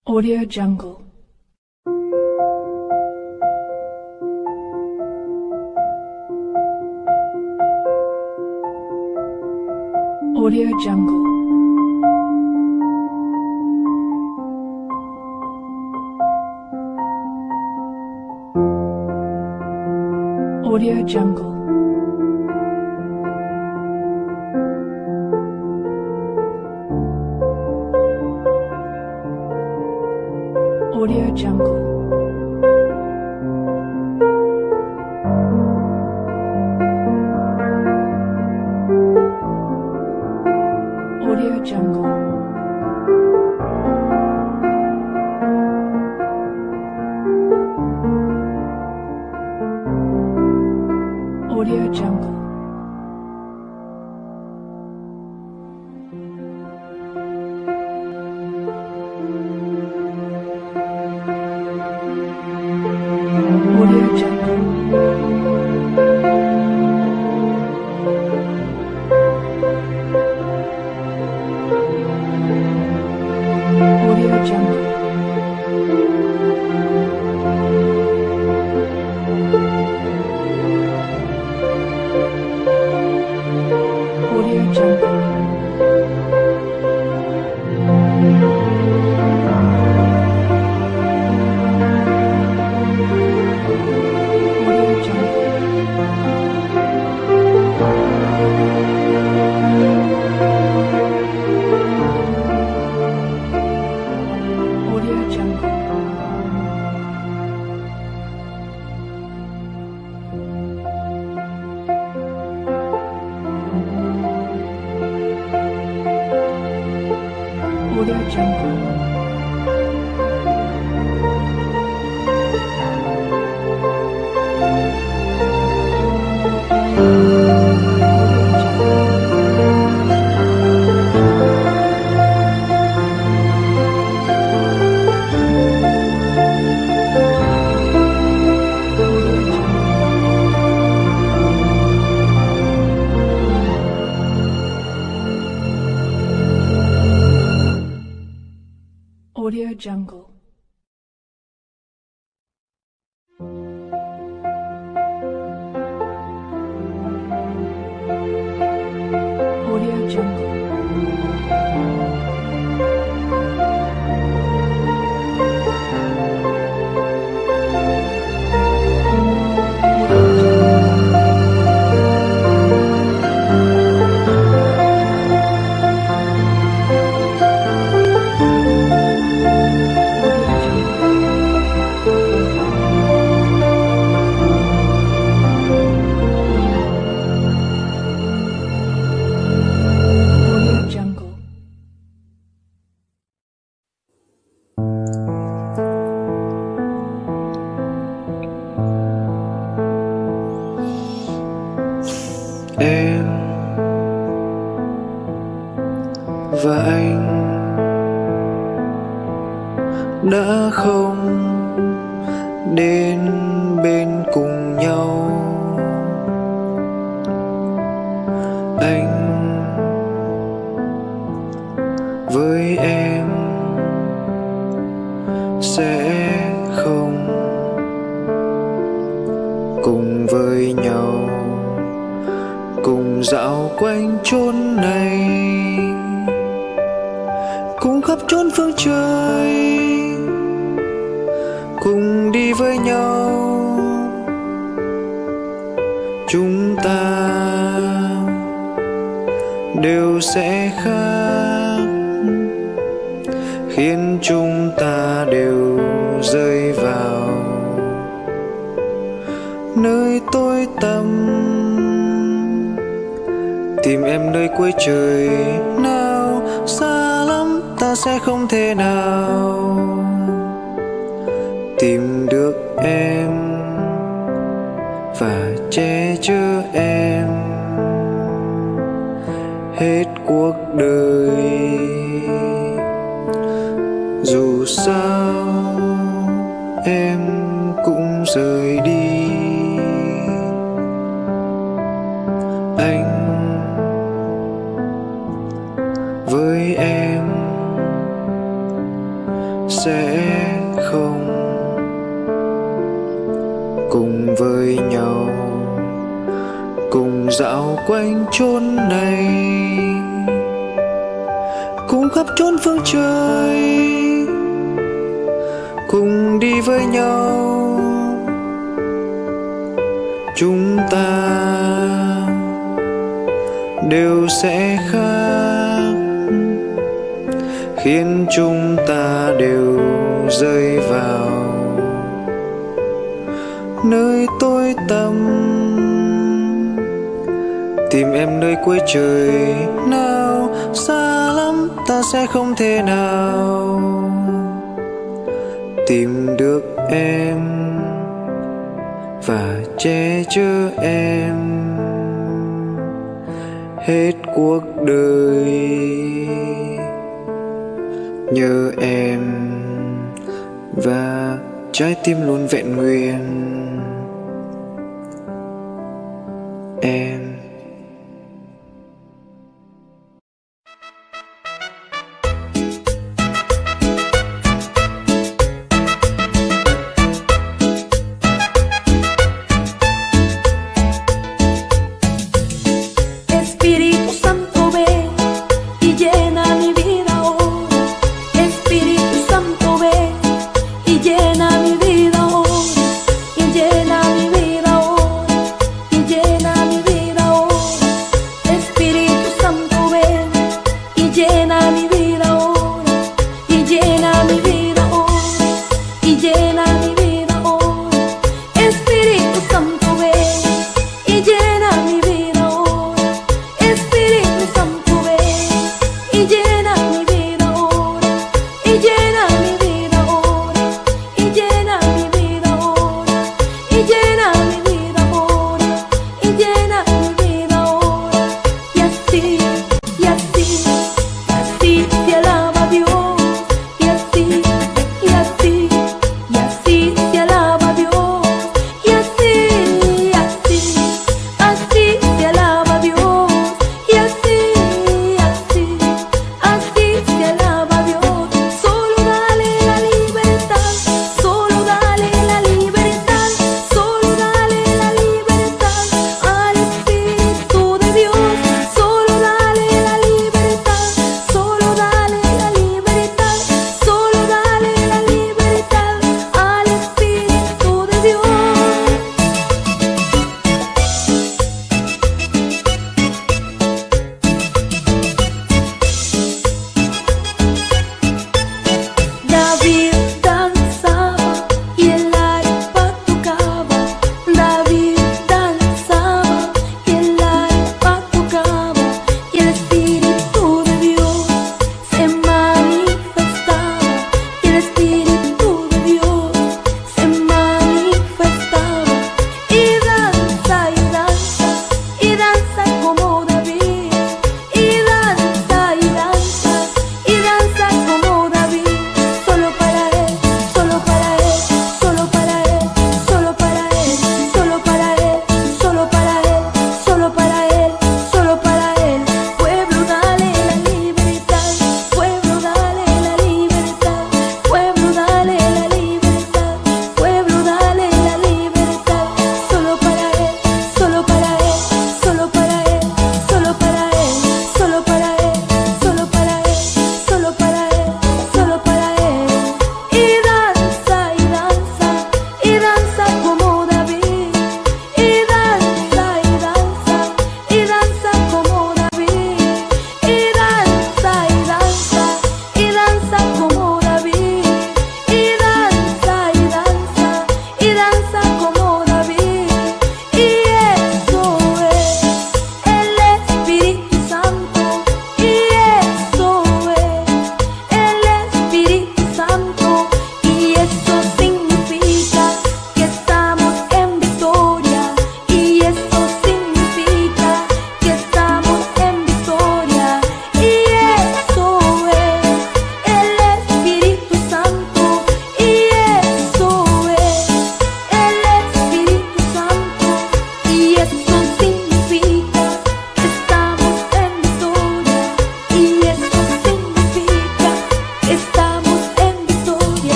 Audio Jungle. Audio Jungle. Audio Jungle. Audio Jungle. Audio Jungle. Audio Jungle. Audio Jungle. Audio Jungle. Audio Jungle. Audio Jungle. Audio Jungle. Audio Jungle. Em và anh đã không đến bên cùng nhau. Anh với em sẽ không cùng với nhau, cùng dạo quanh chốn này, cùng khắp chốn phương trời, cùng đi với nhau. Chúng ta đều sẽ khác, khiến chúng ta đều rơi vào nơi tối tăm. Tìm em nơi cuối trời nào, xa lắm ta sẽ không thể nào tìm được em và che chở em hết cuộc đời. Dù sao em cũng rời đi, anh với em sẽ với nhau, cùng dạo quanh chốn này, cùng khắp chốn phương trời, cùng đi với nhau. Chúng ta đều sẽ khác, khiến chúng ta đều rơi vào nơi tối tăm, tìm em nơi cuối trời nào. Xa lắm ta sẽ không thể nào tìm được em và che chở em hết cuộc đời. Nhớ em và trái tim luôn vẹn nguyên em. Espíritu Santo, ven y llena mi vida ahora. Espíritu Santo, ven y llena mi vida ahora. Y llena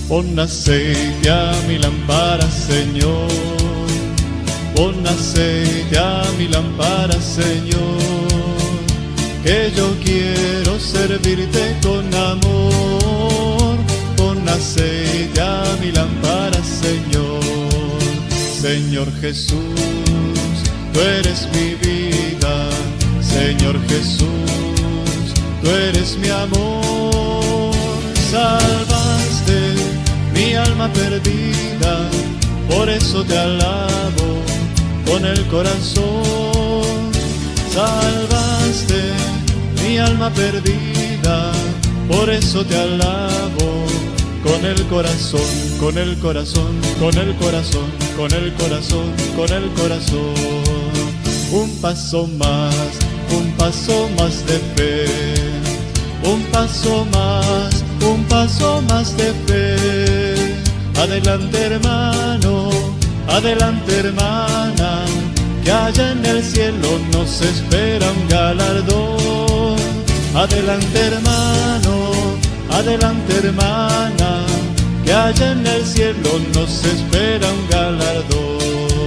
Pon aceite a mi lámpara, Señor. Pon aceite a mi lámpara, Señor, que yo quiero servirte con amor. Pon aceite a mi lámpara, Señor. Señor Jesús, tú eres mi vida. Señor Jesús, tú eres mi amor. Salvaste mi alma perdida, por eso te alabo con el corazón. Salvaste mi alma perdida, por eso te alabo con el corazón, con el corazón, con el corazón, con el corazón, con el corazón. Un paso más de fe. Un paso más de fe. Adelante, hermano, adelante, hermana, que allá en el cielo nos espera un galardón. Adelante, hermano, adelante, hermana, que allá en el cielo nos espera un galardón.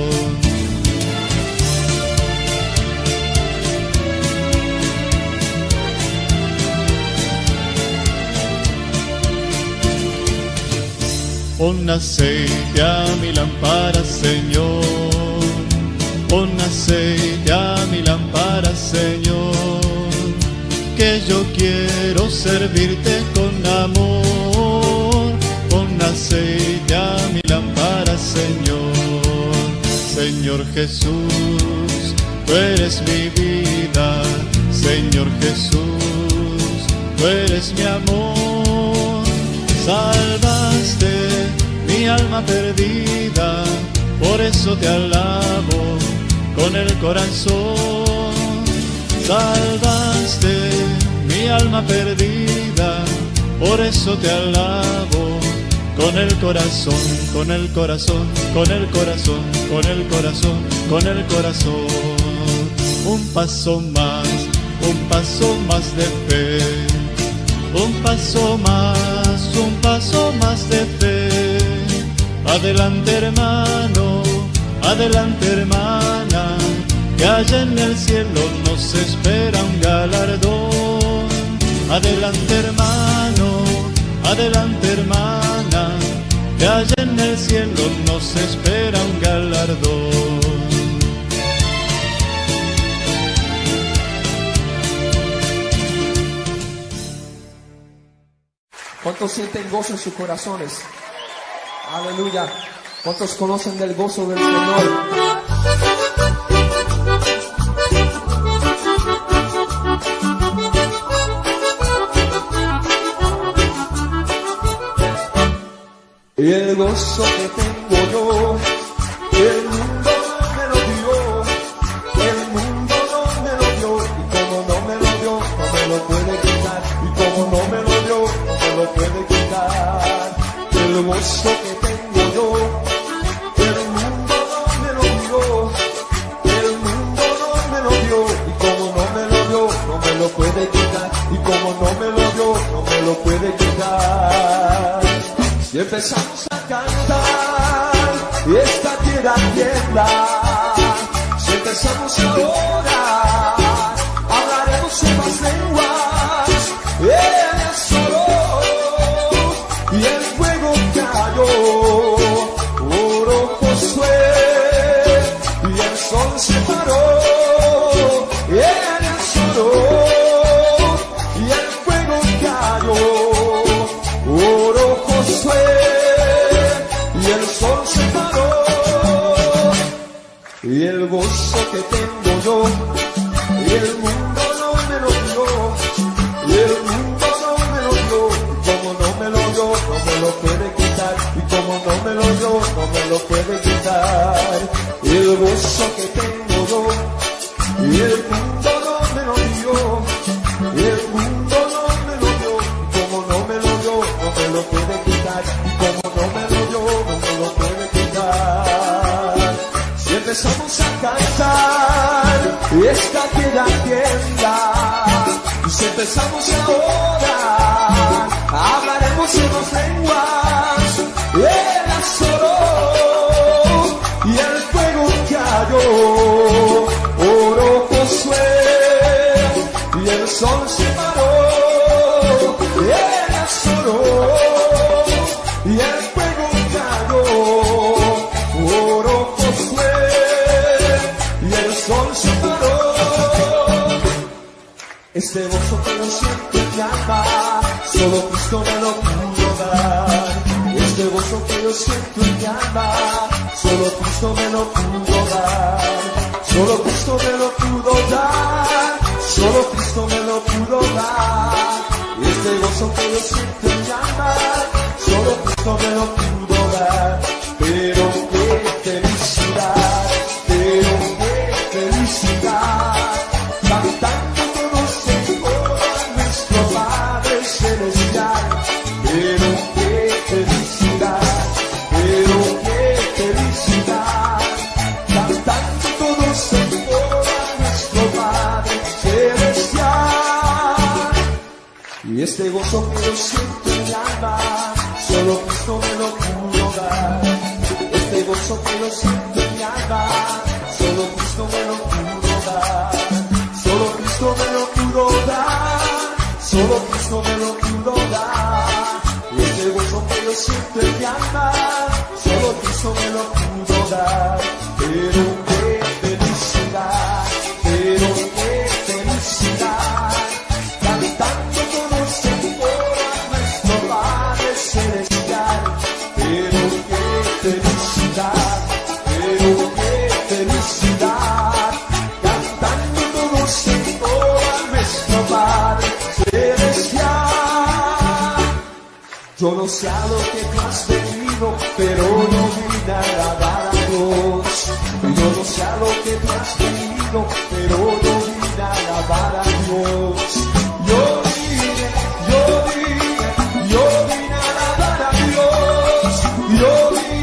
Pon aceite a mi lámpara, Señor. Pon aceite a mi lámpara, Señor, que yo quiero servirte con amor. Pon aceite a mi lámpara, Señor. Señor Jesús, tú eres mi vida. Señor Jesús, tú eres mi amor. Salvaste mi alma perdida, por eso te alabo con el corazón. Salvaste mi alma perdida, por eso te alabo con el corazón, con el corazón, con el corazón, con el corazón, con el corazón. Un paso más de fe. Un paso más de fe. Adelante, hermano, adelante, hermana, que allá en el cielo nos espera un galardón. Adelante, hermano, adelante, hermana, que allá en el cielo nos espera un galardón. ¿Cuántos sienten gozo en sus corazones? Aleluya. ¿Cuántos conocen del gozo del Señor? Y el gozo que tengo yo, el mundo no me lo dio, el mundo no me lo dio, y como no me lo dio, no me lo puede quitar, y como no me lo dio, no me lo puede quitar. El gozo que tengo yo, el mundo no me lo dio, el mundo no me lo dio, y como no me lo dio, no me lo puede quitar, y como no me lo dio, no me lo puede quitar. Si empezamos a cantar y esta tierra tiembla, si empezamos a orar, hablaremos en más lenguas. Él es solo y el fuego cayó, oró Josué y el sol se paró. Él es solo y el fuego cayó, oró Josué y el sol se paró. Y el gozo que tengo yo, y el mundo no me lo dio, y el mundo no me lo dio, y como no me lo dio, no me lo puede quitar, y como no me lo dio, no me lo puede quitar. Y el gozo que tengo yo, y el mundo no me lo dio, y el mundo no me lo dio, y como no me lo dio, no me lo puede quitar, y como no me lo dio, no me lo puede quitar. Si empezamos a cantar y esta tierra tiembla, y si empezamos a orar, hablaremos en dos lenguas. el sol se paró, ella lloró, y el fuego cayó, oro Josué, y el sol se paró. Este gozo que yo siento en mi alma, solo Cristo me lo pudo dar. Este gozo que yo siento en mi alma, solo Cristo me lo pudo dar. Solo Cristo me lo pudo dar. Solo Cristo me lo pudo dar. Este gozo que yo siento en mi alma, solo Cristo me lo pudo dar. Pero qué felicidad, pero qué felicidad, cantando todos en coro a nuestro Padre Celestial. Pero qué felicidad, pero qué felicidad, cantando todos en coro a nuestro Padre Celestial. Y este gozo que yo siento en mi alma, solo Cristo me lo pudo dar. Este gozo que yo siento en mi alma, solo Cristo me lo pudo dar. Solo Cristo me lo pudo dar. Solo Cristo me lo pudo dar. Y este gozo que yo siento en mi alma, solo Cristo me lo pudo dar. Pero qué felicidad, pero qué felicidad, cantando todos en coro a nuestro Padre Celestial. Pero qué felicidad, pero qué felicidad, cantando todos en coro a nuestro Padre Celestial. Yo no sé a lo que tú has venido, pero yo vine a alabar a Dios. Yo no sé a lo que tú has venido, pero yo vine a alabar a Dios. Yo vine a alabar a Dios. Yo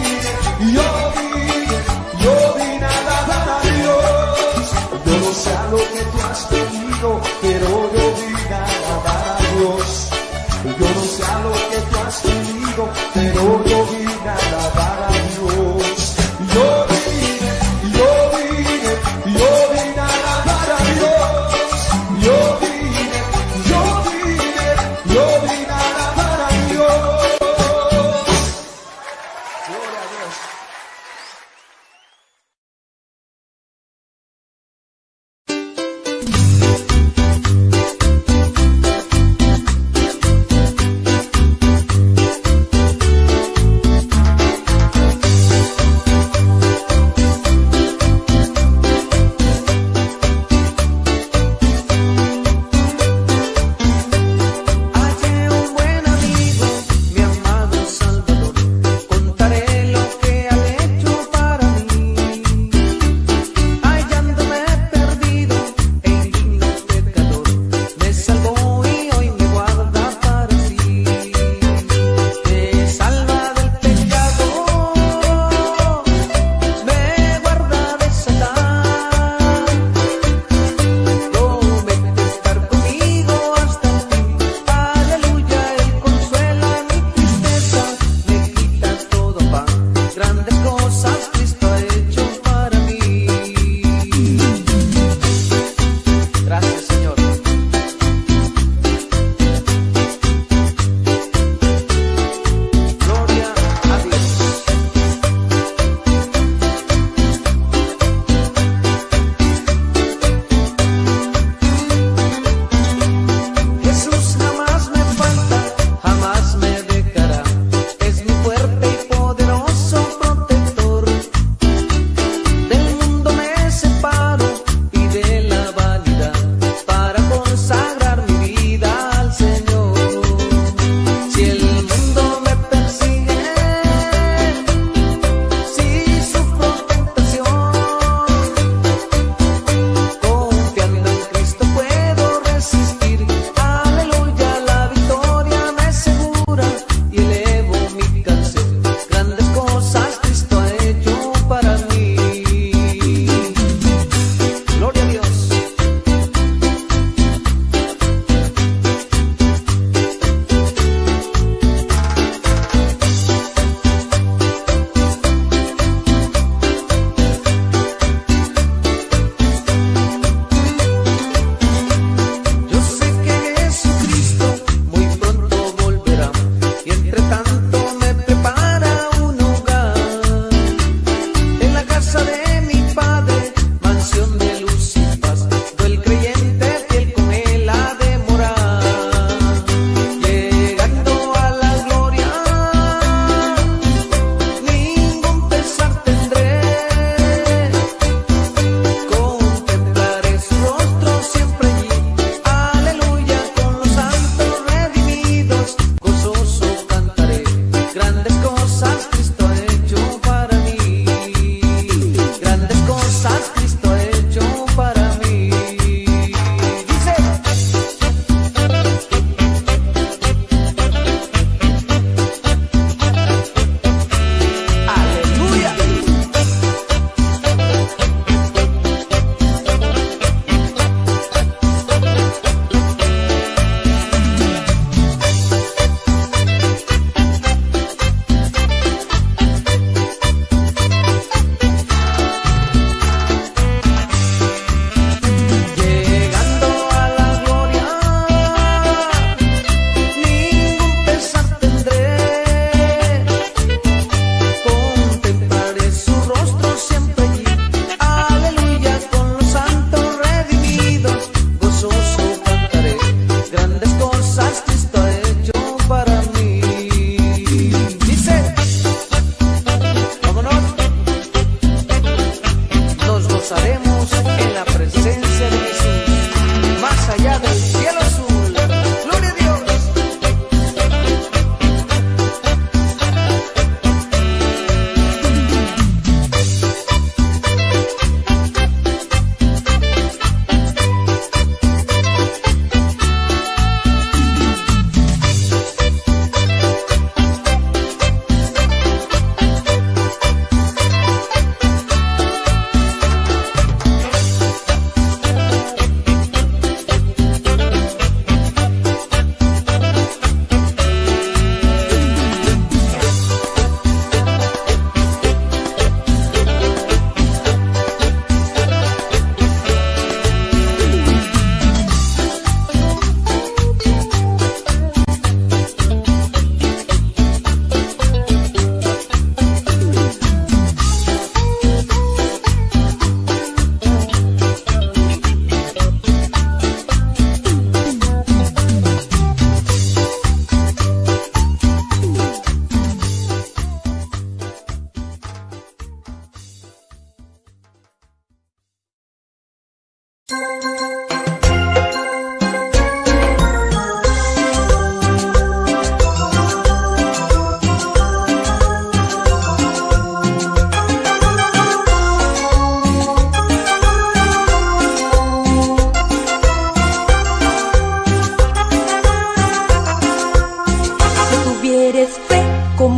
vine a alabar a Dios. Yo no sé a lo que tú has venido, pero yo vine a alabar a Dios. Yo no sé a lo que tú has venido, pero yo vine a alabar a Dios. Yo vine a alabar a Dios. Yo vine a alabar a Dios. Gloria a Dios.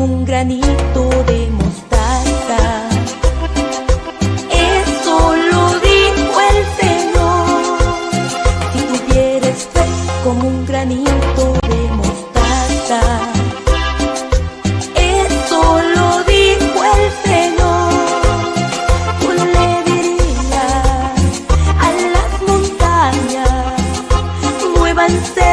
como un granito de mostaza. Eso lo dijo el Señor. Si tuvieres fe como un granito de mostaza. Eso lo dijo el Señor. Tú le dirías a las montañas: muévanse,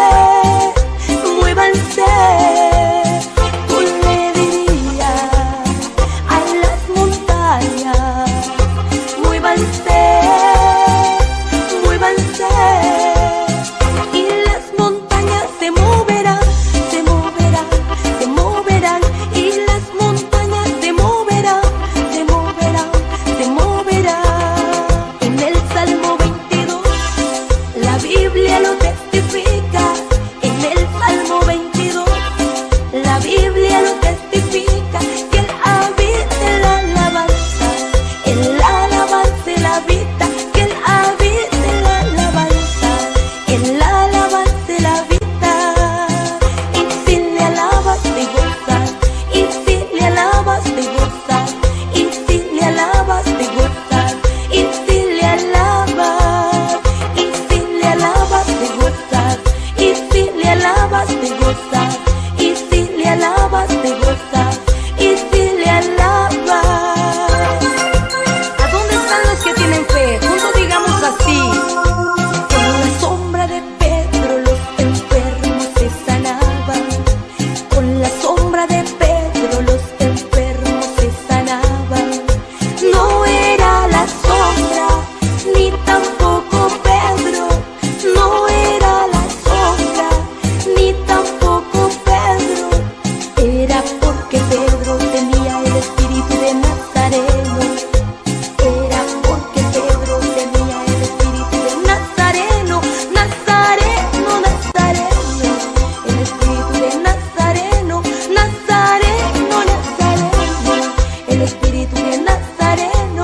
muévanse. Tú le dirías a las montañas: muévanse, muévanse. Y las montañas se moverán, se moverán, se moverán. Y las montañas se moverán, se moverán, se moverán. En el Salmo 22 la Biblia lo testifica. En el Salmo 22 la Biblia lo testifica, que Él habita en la alabanza, en la alabanza Él habita, que Él habita en la alabanza, en la alabanza Él habita. Y si le alabas te gozas, y si le alabas te gozas, y si le alabas te gozas, y si le alabas, y si le alabas te gozas, y si le alabas te gozas, y si le alabas te gozas, y si le alabas. ¿A dónde están los que tienen fe? Juntos digamos así: con la sombra de Pedro los enfermos se sanaban. Con la sombra de Pedro los enfermos se sanaban. No era la sombra, ni tampoco Pedro. No era la sombra, ni tampoco Pedro. Era porque Pedro tenía el espíritu de Nazareno. Era porque Pedro tenía el espíritu de Nazareno. Nazareno, Nazareno. El espíritu de Nazareno. Nazareno, Nazareno. El espíritu de Nazareno.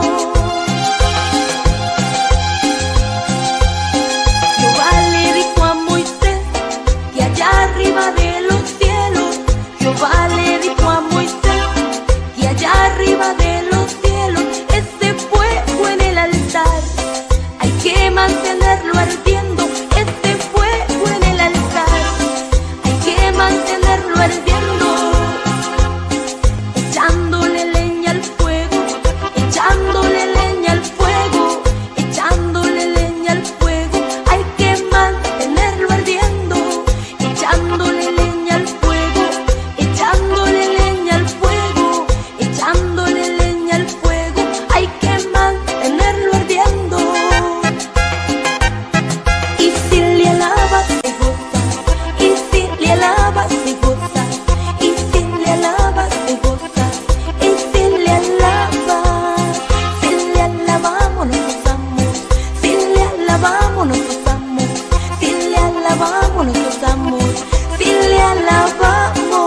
Jehová le dijo a Moisés que allá arriba de los cielos, Jehová le dijo a Moisés que allá arriba de los cielos, ese fuego en el altar hay que mantenerlo ardiendo. Ese fuego en el altar hay que mantenerlo ardiendo. Echándole leña al fuego, echándole leña al fuego, echándole leña al fuego, hay que mantenerlo ardiendo. Echándole leña al fuego, echándole leña al fuego, echándole leña al fuego, hay que mantenerlo ardiendo. Y si le alabas te gozas, y si le alabas te gozas, y si le alabas te gozas, y si le alabas, si le alabamos nos gozamos, si le alabamos nos gozamos, si le alabamos nos gozamos, si le alabamos.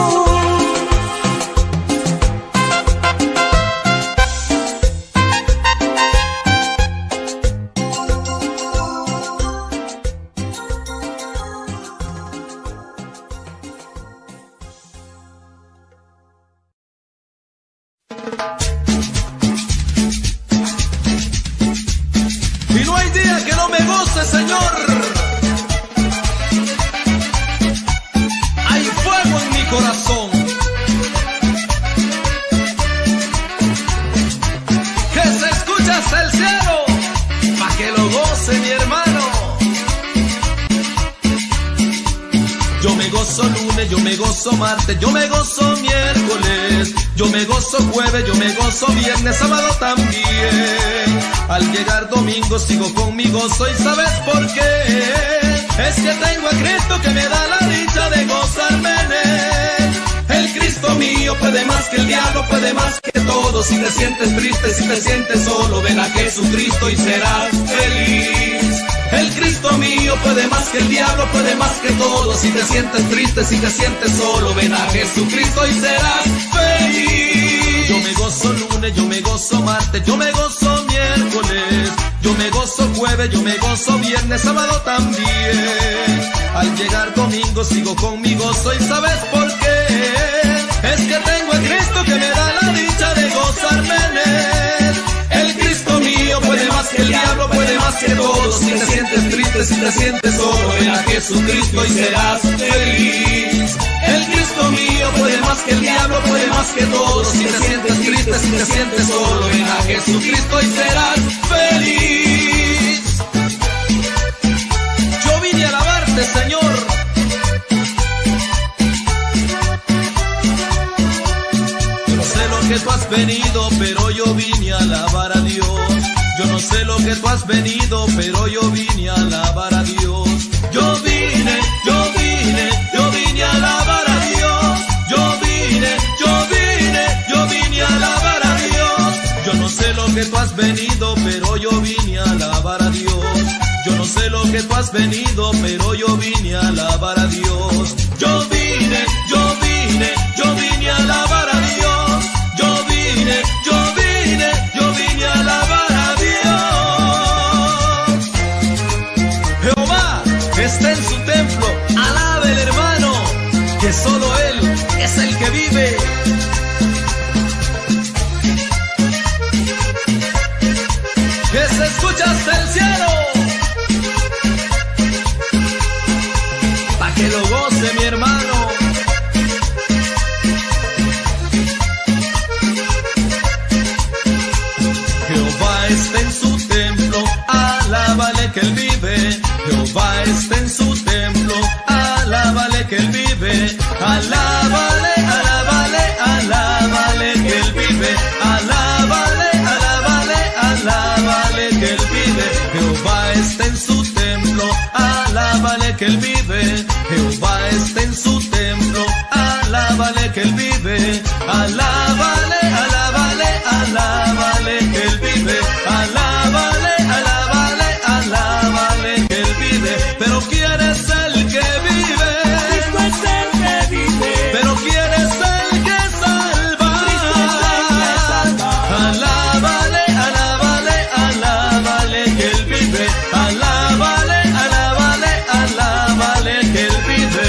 Y no hay día que no me goce, Señor. Hay fuego en mi corazón. Que se escuche hasta el cielo, pa' que lo goce mi hermano. Yo me gozo lunes, yo me gozo martes, yo me gozo miércoles, yo me gozo jueves, yo me gozo viernes, sábado también. Al llegar domingo sigo con mi gozo, y ¿sabes por qué? Es que tengo a Cristo que me da la dicha de gozarme en Él. El Cristo mío puede más que el diablo, puede más que todo. Si te sientes triste, si te sientes solo, ven a Jesucristo y serás feliz. El Cristo mío puede más que el diablo, puede más que todo. Si te sientes triste, si te sientes solo, ven a Jesucristo y serás feliz. Yo me gozo lunes, yo me gozo martes, yo me gozo miércoles, yo me gozo jueves, yo me gozo viernes, sábado también. Al llegar domingo sigo con mi gozo, y ¿sabes por qué? si te sientes solo, ven a Jesucristo y serás feliz. El Cristo mío puede más que el diablo, puede más que todo. Si te sientes triste, si te sientes solo, ven a Jesucristo y serás feliz. Yo vine a alabarte, Señor. Yo no sé lo que tú has venido, pero yo vine a alabar a Dios. Yo no sé lo que tú has venido, pero yo vine a alabar a Dios. Yo vine a alabar a Dios. Yo vine a alabar a Dios. Yo no sé lo que tú has venido, pero yo vine a alabar a Dios. Yo no sé lo que tú has venido, pero yo vine a alabar a Dios. Yo vine a alabar a Dios. Yo vine a alabar a Dios. Jehová está en su templo, alabe el hermano, que solo Él es el que vive. Que se escucha hasta el cielo, pa' que lo goce mi hermano. Jehová está en su templo, alábale que Él vive. Jehová está en su templo, alábale que Él vive. Alábale, alábale, alábale que Él vive. Alábale, alábale, alábale que Él vive. Jehová está en su templo, alábale que Él vive. Jehová está en su templo, alábale que Él vive. Alábale, alábale, alábale que Él vive. Alábale, alábale, alábale que Él vive. Pero ¿quién es el que vive? Cristo es el que vive. Pero ¿quién es el que salva? Cristo es el que salva. Alábale, alábale, alábale que Él vive. Alábale, alábale, alábale que Él vive.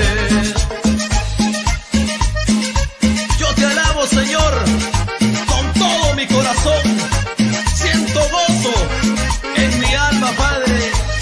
Yo te alabo, Señor, con todo mi corazón. Siento gozo en mi alma, Padre.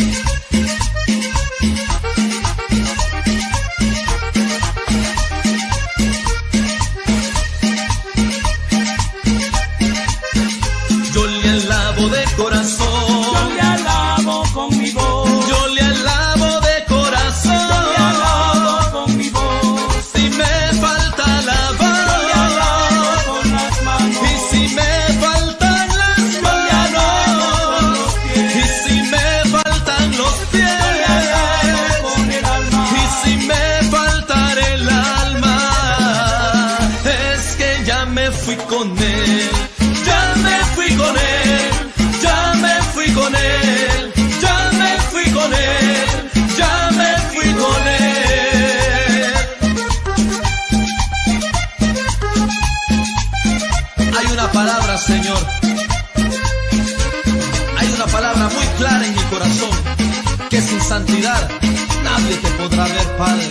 Yo le alabo de corazón. Yo le alabo con mi voz. Yo le alabo de corazón. Yo le alabo con mi voz. Si me falta alabar, yo le alabo con las manos. Y si me faltan las manos, y si me faltan los pies, yo le alabo con el alma. Y si me faltara el alma, es que ya me fui con Él. Ya me fui con Él, ya me fui con Él, ya me fui con Él, ya me fui con Él. Hay una palabra, Señor, hay una palabra muy clara en mi corazón, que sin santidad nadie te podrá ver, Padre.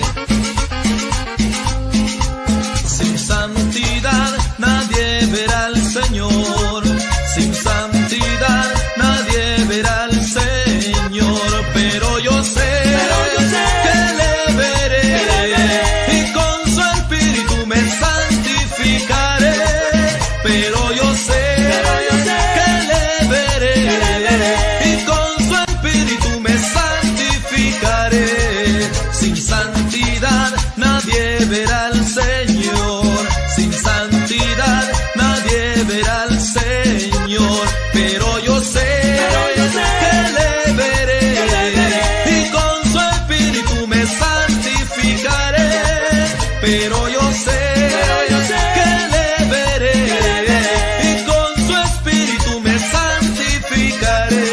Sin santidad nadie verá al Señor. Sin santidad nadie verá al Señor. Pero yo sé que le veré, y con su espíritu me santificaré. Pero yo sé que le veré, y con su espíritu me santificaré. Sin santidad nadie verá al Señor. Sin santidad nadie verá al Señor. Pero yo sé que le veré, y con su espíritu me santificaré. Pero yo sé que le veré, y con su espíritu me santificaré.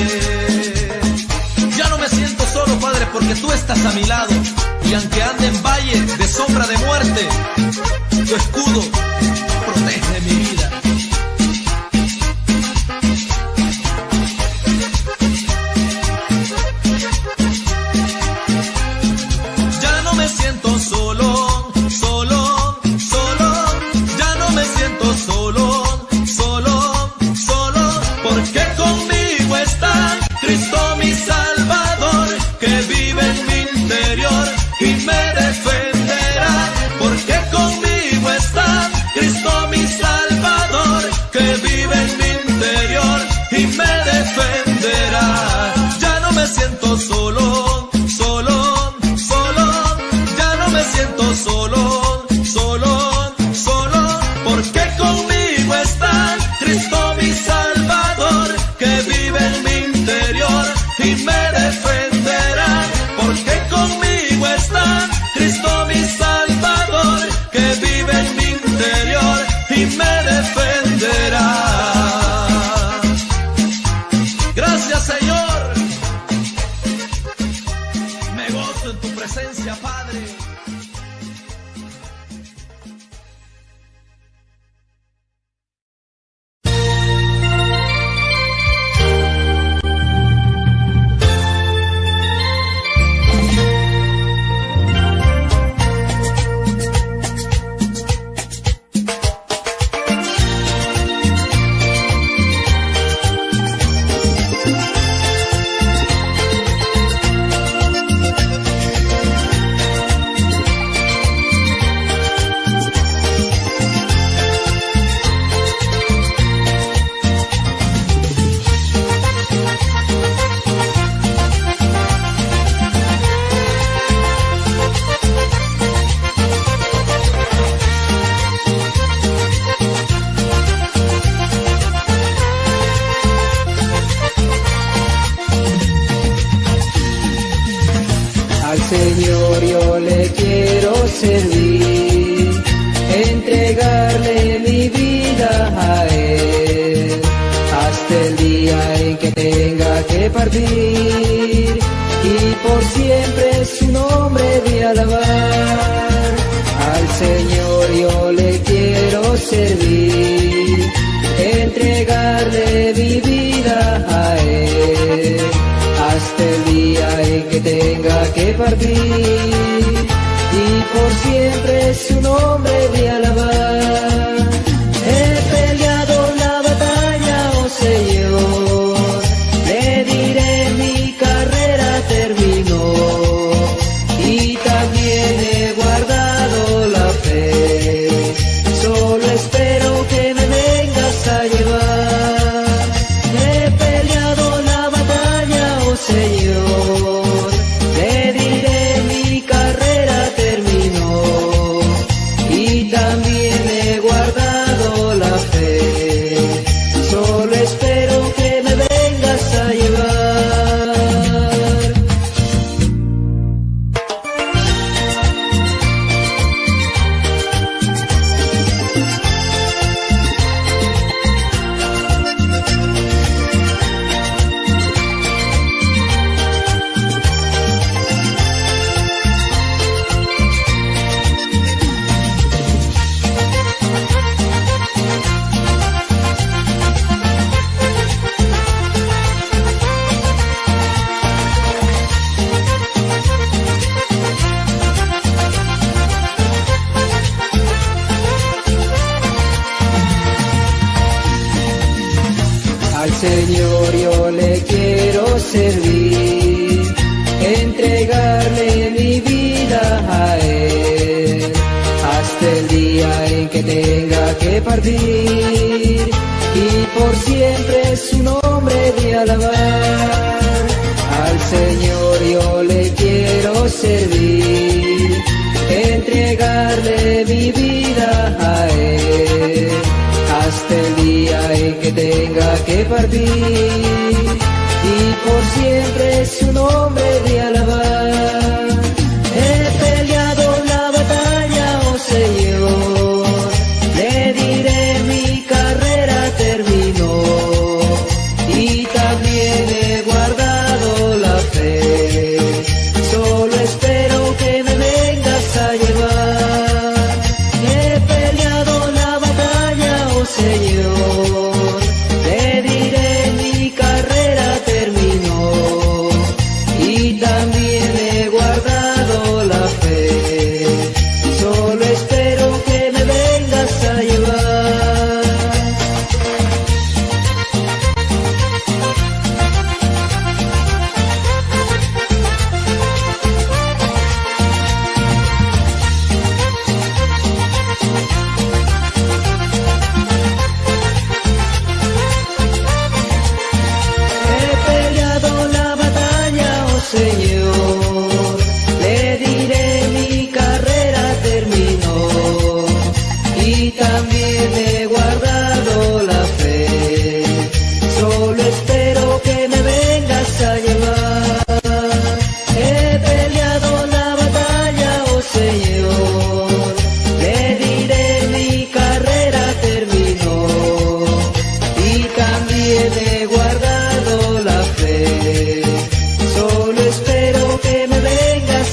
Ya no me siento solo, Padre, porque tú estás a mi lado. Y aunque ande en valle de sombra de muerte, tu escudo protege mi vida. Ya no me siento solo, solo, solo. Ya no me siento solo, solo, solo. Porque conmigo está Cristo mi Salvador. y me defenderá, porque conmigo está Cristo mi Salvador, que vive en mi interior y me defenderá. Ya no me siento solo, solo, solo, ya no me siento solo, solo, solo, porque conmigo está Cristo mi Salvador, que vive en mi interior y me defenderá, porque conmigo está Cristo mi Salvador, que vive en mi interior y me defenderá. Gracias, Señor. Me gozo en tu presencia, Padre. Señor, yo le quiero servir, entregarle mi vida a Él, hasta el día en que tenga que partir, y por siempre su nombre de alabar. Al Señor yo le quiero servir, entregarle mi vida a Él, hasta el día en que tenga que partir, y por siempre su nombre de alabar. He peleado la batalla, oh Señor, le diré mi carrera terminó, y también he guardado la fe, solo espero que me vengas a llevar. He peleado la batalla, oh Señor, le diré mi carrera terminó, y también he guardado la fe, solo espero que me vengas a llevar. Al Señor yo le quiero servir, entregarle mi vida a Él, hasta el día en que tenga que partir, y por siempre su nombre de alabar. Al Señor yo le quiero servir, entregarle mi vida a Él, hasta el día en que tenga que partir, y por siempre su nombre de alabar. He peleado la batalla, oh Señor, le diré mi carrera terminó, y también he guardado la fe, solo espero que me vengas a llevar. He peleado la batalla, oh Señor, le diré mi carrera terminó, y también he guardado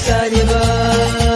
vas a llevar.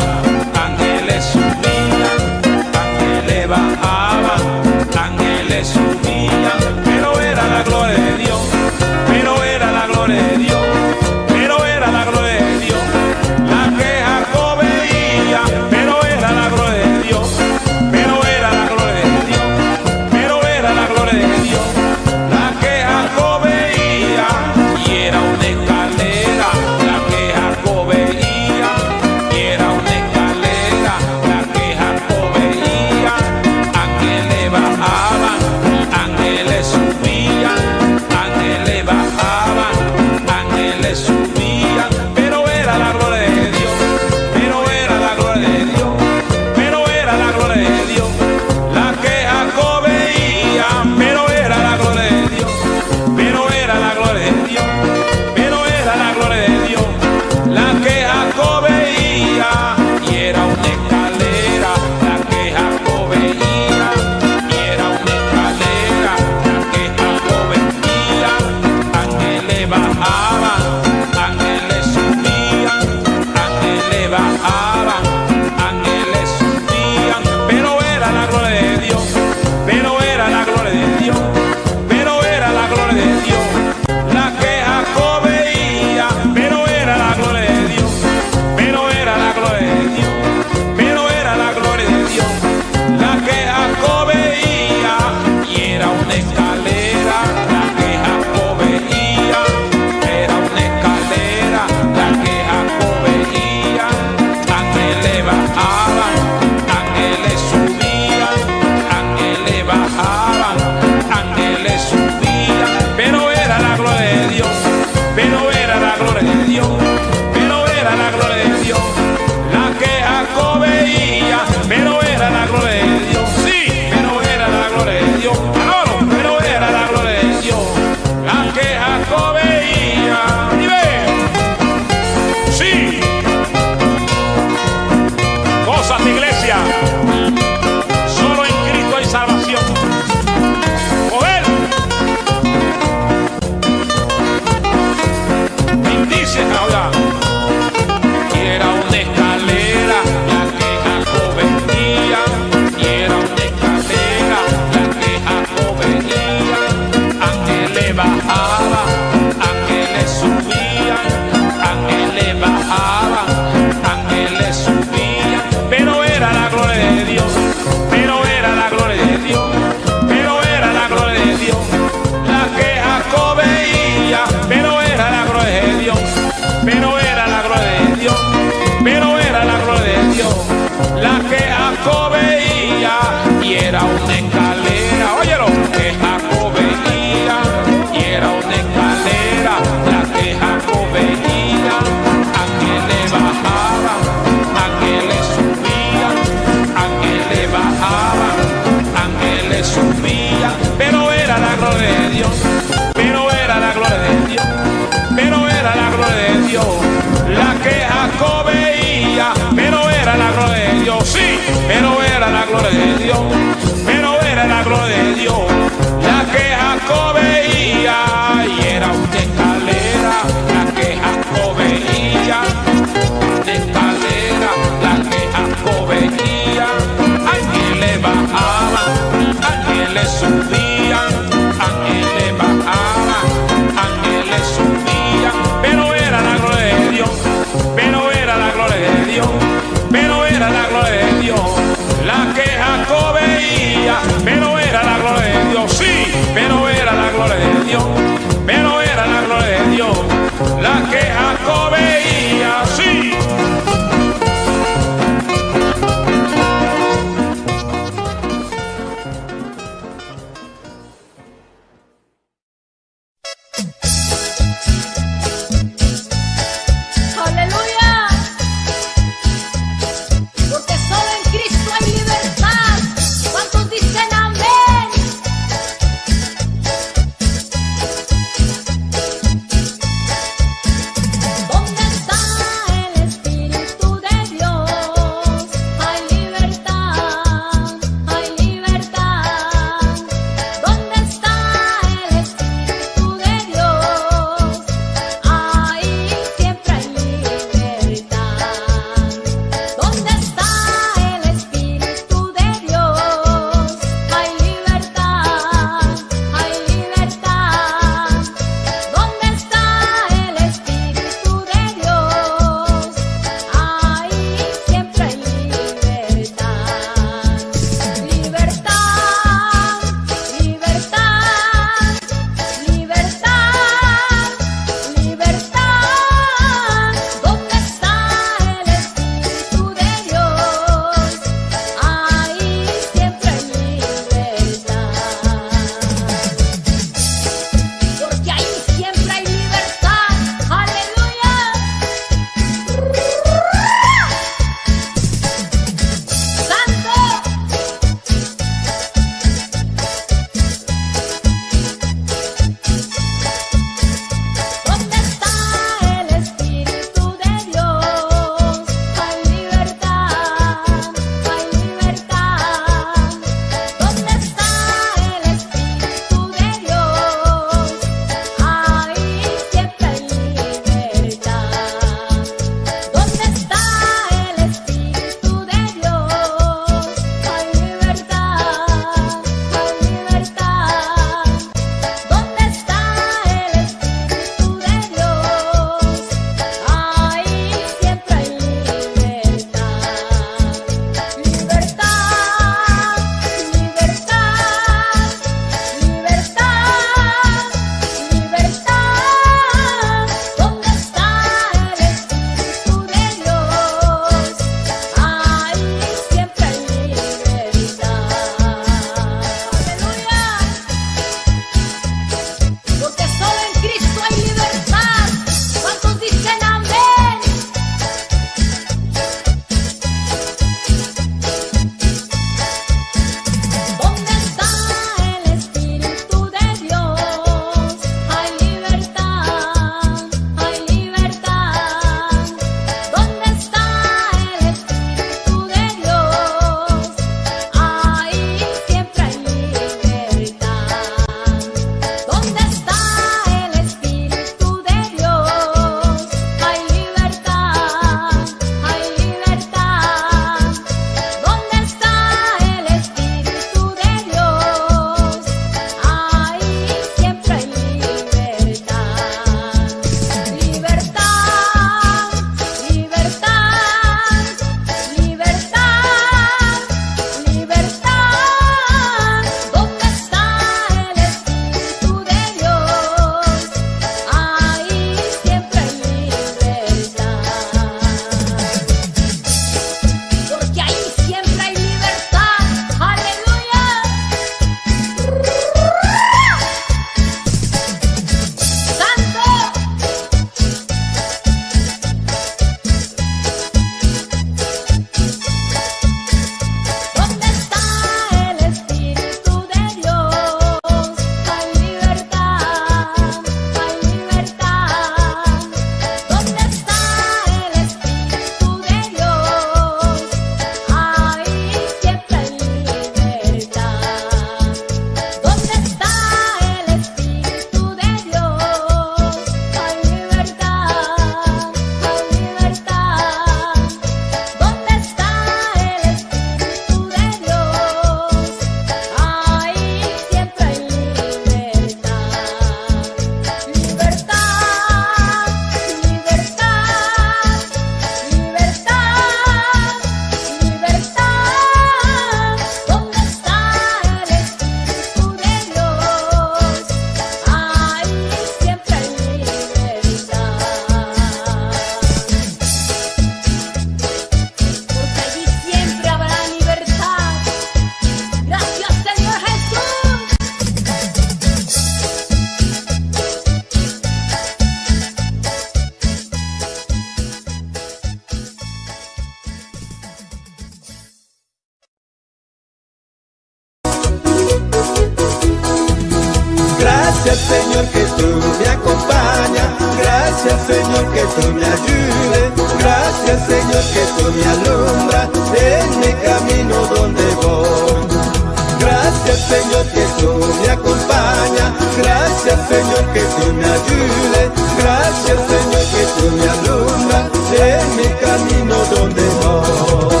Gracias Señor que tú me acompañas, gracias Señor que tú me ayudes, gracias Señor que tú me alumbras en mi camino donde voy. Gracias Señor que tú me acompañas, gracias Señor que tú me ayudes, gracias Señor que tú me alumbras en mi camino donde voy.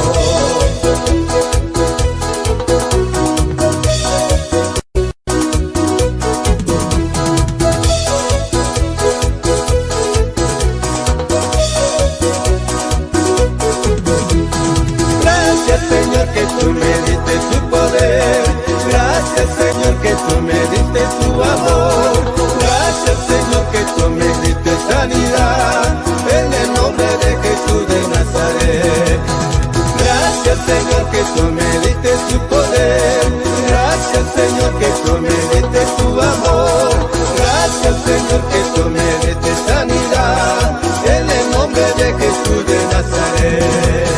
Gracias Señor que tú me diste tu poder, gracias Señor que tú me diste tu amor, gracias Señor que tú me diste sanidad, en el nombre de Jesús de Nazaret. Gracias Señor que tú me diste tu poder, gracias Señor que tú me diste tu amor, gracias Señor que tú me diste sanidad, en el nombre de Jesús de Nazaret.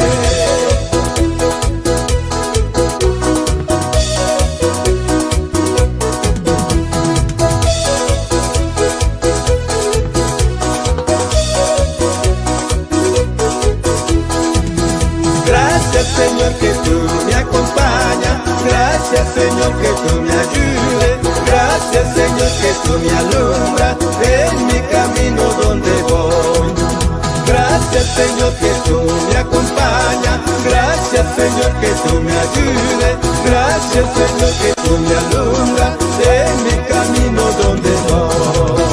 Gracias Señor que tú me acompañas, gracias Señor que tú me ayudes, gracias Señor que tú me alumbras en mi camino donde voy. Gracias Señor que tú me acompañas, gracias Señor que tú me ayudes, gracias Señor que tú me alumbras en mi camino donde voy.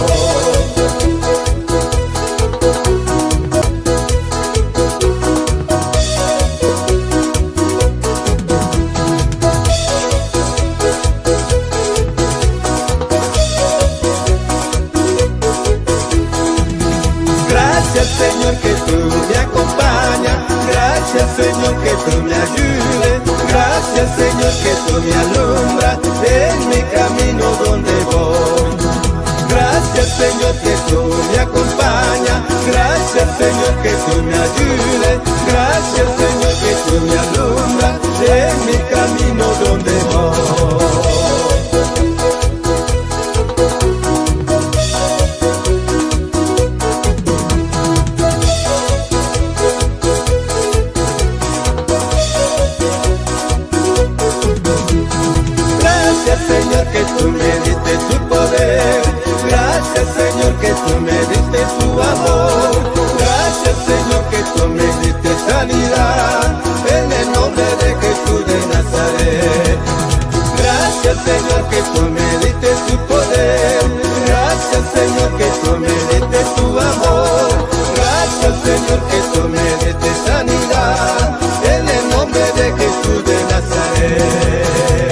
Gracias Señor que tú me acompañas, gracias Señor que tú me ayudes, gracias Señor que tú me alumbras en mi camino donde voy. Gracias Señor que tú me acompañas, gracias Señor que tú me ayudes, gracias Señor que tú me alumbras en mi camino donde voy. Gracias Señor que tú me diste tu poder, gracias Señor que tú me diste tu amor, gracias Señor que tú me diste sanidad, en el nombre de Jesús de Nazaret. Gracias Señor que tú me diste tu poder, gracias Señor que tú me diste tu amor, gracias Señor que tú me diste sanidad, en el nombre de Jesús de Nazaret.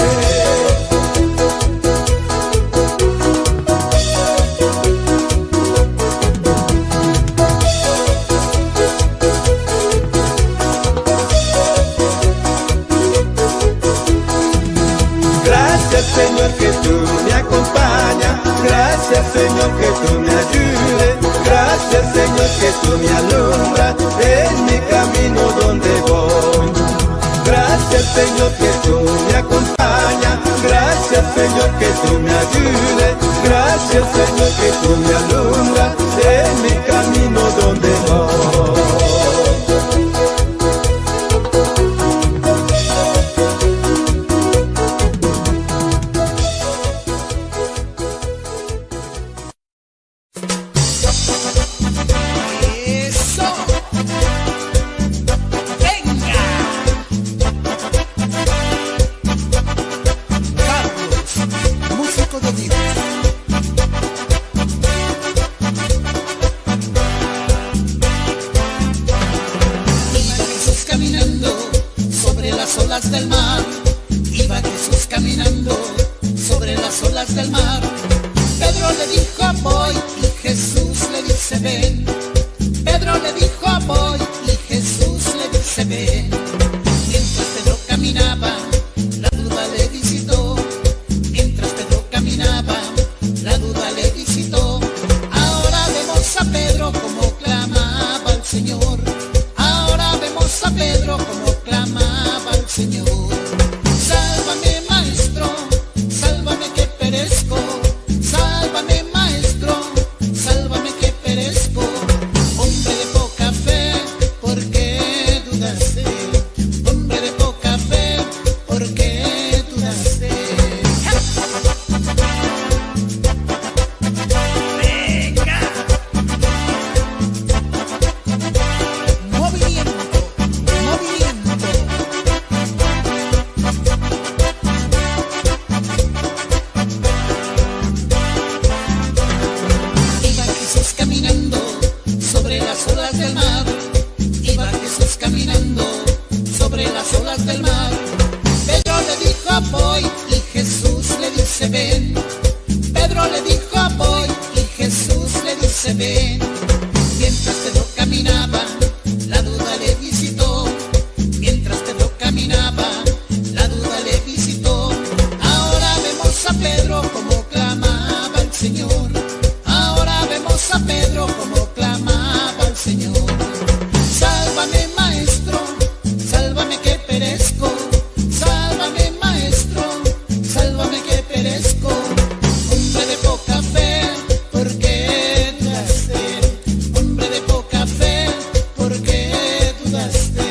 Gracias Señor que tú me acompañas, gracias Señor que tú me ayudes, gracias Señor que tú me alumbras en mi camino donde voy. Gracias Señor que tú me acompañas, gracias Señor que tú me ayudes, gracias Señor que tú me alumbras en mi camino donde voy. Sálvame, maestro, sálvame que perezco, olas del mar. Pedro le dijo voy y Jesús le dice ven. Pedro le dijo voy y Jesús le dice ven. Mientras Pedro caminaba, la duda le visitó. Mientras Pedro caminaba, la duda le visitó. Ahora vemos a Pedro como clamaba al Señor. Ahora vemos a Pedro como clamaba al Señor. Sálvame, maestro, sálvame que perezco. Sálvame, maestro, sálvame que perezco. Hombre de poca fe, ¿por qué dudaste? Hombre de poca fe, ¿por qué dudaste?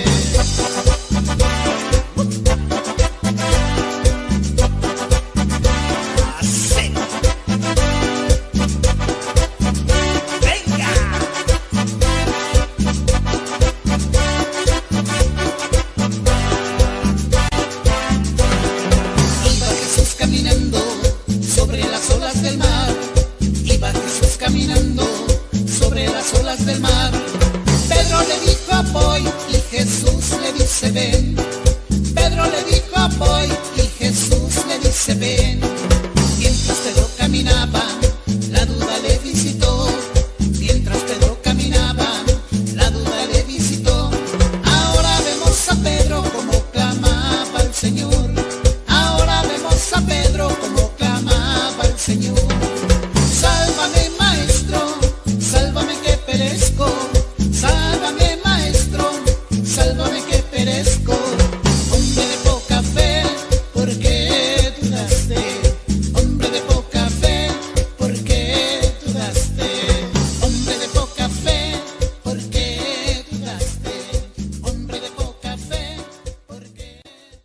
Iba Jesús caminando sobre las olas del mar. Iba Jesús caminando sobre las olas del mar. Pedro le dijo voy y Jesús le dice ven. Pedro le dijo voy y Jesús le dice ven. Mientras Pedro caminaba, la duda le visitó. Mientras Pedro caminaba, la duda le visitó. Ahora vemos a Pedro como clamaba al Señor. Ahora vemos a Pedro como clamaba al Señor. Sálvame, maestro, sálvame que perezco. Sálvame, maestro, sálvame que perezco. Hombre de poca fe, ¿por qué dudaste? Hombre de poca fe, ¿por qué dudaste? Hombre de poca fe, ¿por qué dudaste? Hombre de poca fe, ¿por qué?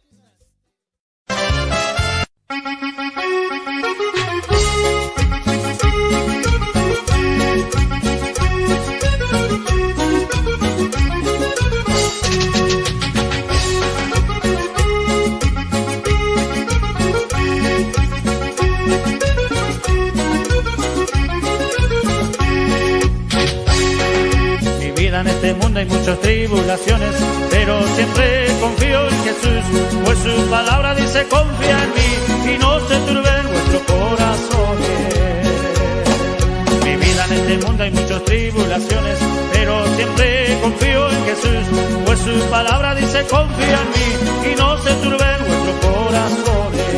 Mi vida en este mundo hay muchas tribulaciones, pero siempre confío en Jesús, pues su palabra dice confía en mí y no se turben vuestros corazones. Mi vida en este mundo hay muchas tribulaciones, pero siempre confío en Jesús, pues su palabra dice confía en mí y no se turben vuestros corazones.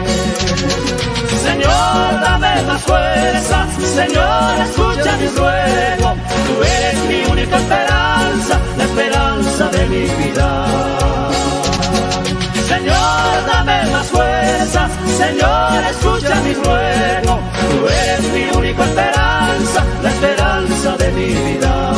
Señor, dame más fuerza, Señor, escucha mi ruego. Tú eres mi única esperanza, la esperanza de mi vida. Señor, dame más fuerza, Señor, escucha mi ruego. Tú eres mi única esperanza, la esperanza de mi vida.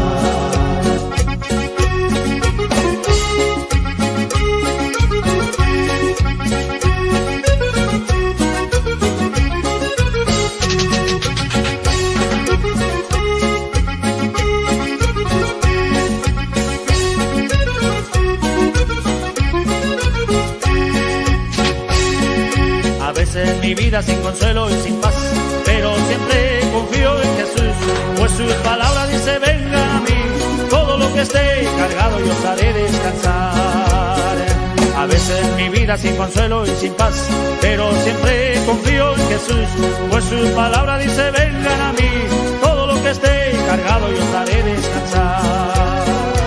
A veces mi vida sin consuelo y sin paz, pero siempre confío en Jesús, pues sus palabras dice venga a mí, todo lo que esté cargado yo os haré descansar. A veces mi vida sin consuelo y sin paz, pero siempre confío en Jesús, pues sus palabras dice vengan a mí, todo lo que esté cargado yo os haré descansar.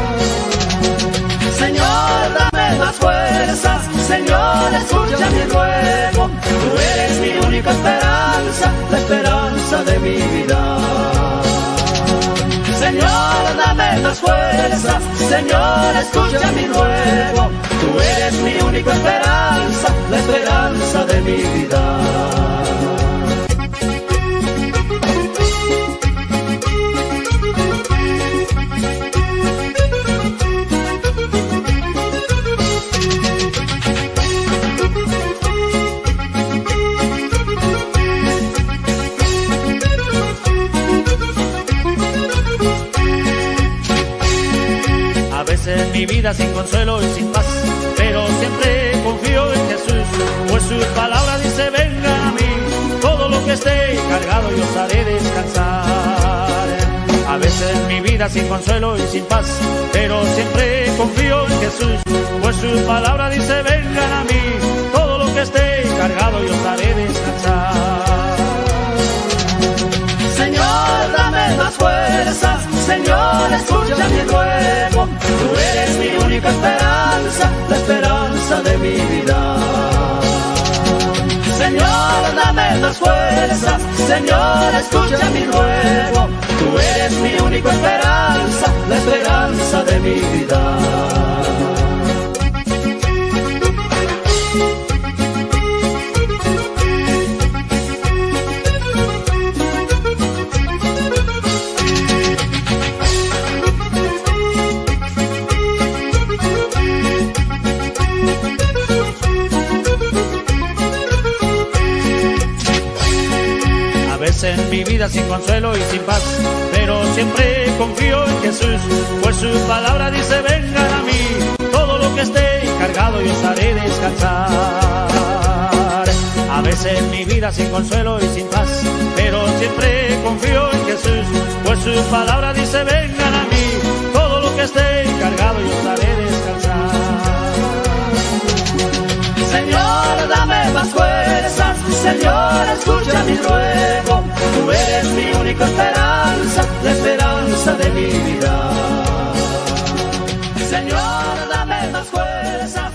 Señor, dame más fuerza, Señor, escucha mi ruego. Tú eres mi única esperanza, la esperanza de mi vida. Señor, dame más fuerza, Señor, escucha mi ruego. Tú eres mi única esperanza, la esperanza de mi vida. En mi vida sin consuelo y sin paz, pero siempre confío en Jesús, pues sus palabras dice venga a mí, todo lo que esté cargado yo os haré descansar. A veces mi vida vida sin consuelo y sin paz, pero siempre confío en Jesús, pues su palabra dice: vengan a mí, todo lo que esté cargado yo os haré descansar. Señor, dame más fuerzas, Señor, escucha mi ruego. Tú eres mi única esperanza, la esperanza de mi vida. Señor, dame más fuerzas, Señor, escucha mi ruego. Tú eres mi única esperanza, la esperanza de mi vida. En mi vida sin consuelo y sin paz, pero siempre confío en Jesús, pues su palabra dice: vengan a mí, todo lo que esté cargado yo os haré descansar. A veces en mi vida sin consuelo y sin paz, pero siempre confío en Jesús, pues su palabra dice: vengan a mí, todo lo que esté cargado yo os haré descansar. Señor, dame más fuerzas, Señor, escucha mi ruego. Tú eres mi única esperanza, la esperanza de mi vida. Señor, dame más fuerzas.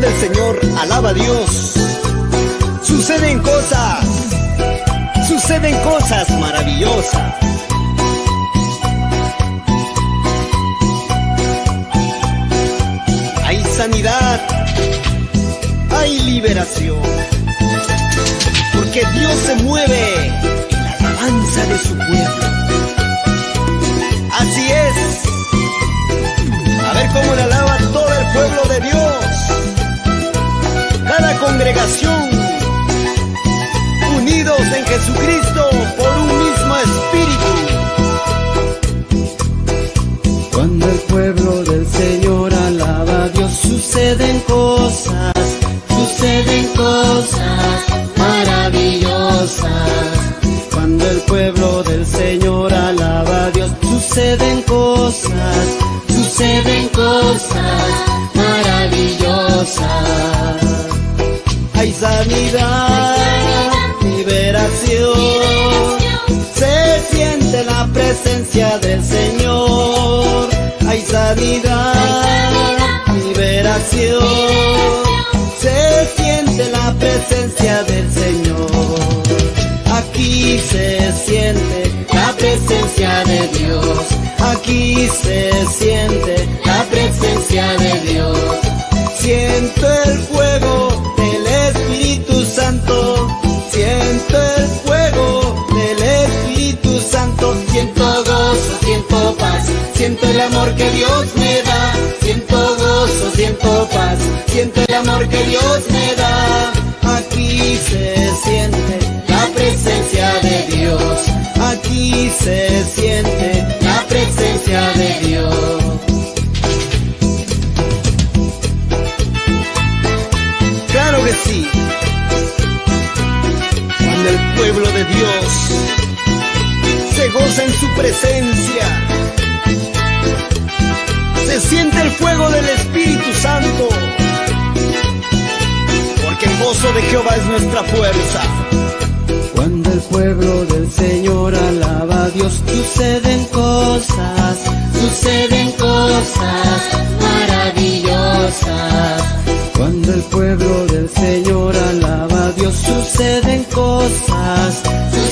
del Señor alaba a Dios, suceden cosas maravillosas. Hay sanidad, hay liberación, porque Dios se mueve en la alabanza de su pueblo. Así es. A ver cómo le alaba todo el pueblo de Dios, cada congregación, unidos en Jesucristo por un mismo espíritu. Cuando el pueblo del Señor alaba a Dios, suceden cosas maravillosas. Cuando el pueblo del Señor alaba a Dios, suceden cosas maravillosas. Hay sanidad, liberación, se siente la presencia del Señor. Hay sanidad, liberación, se siente la presencia del Señor. Aquí se siente la presencia de Dios. Aquí se siente la presencia de Dios. Siento el fuego del Espíritu Santo. Siento el fuego del Espíritu Santo. Siento gozo, siento paz. Siento el amor que Dios me da. Siento gozo, siento paz. Siento el amor que Dios me da. Aquí se siente la presencia de Dios. Aquí se siente la presencia de Dios. Claro que sí. Cuando el pueblo de Dios se goza en su presencia, se siente el fuego del Espíritu Santo, porque el gozo de Jehová es nuestra fuerza. Cuando el pueblo del Señor alaba a Dios, suceden cosas maravillosas. Cuando el pueblo del Señor alaba a Dios, suceden cosas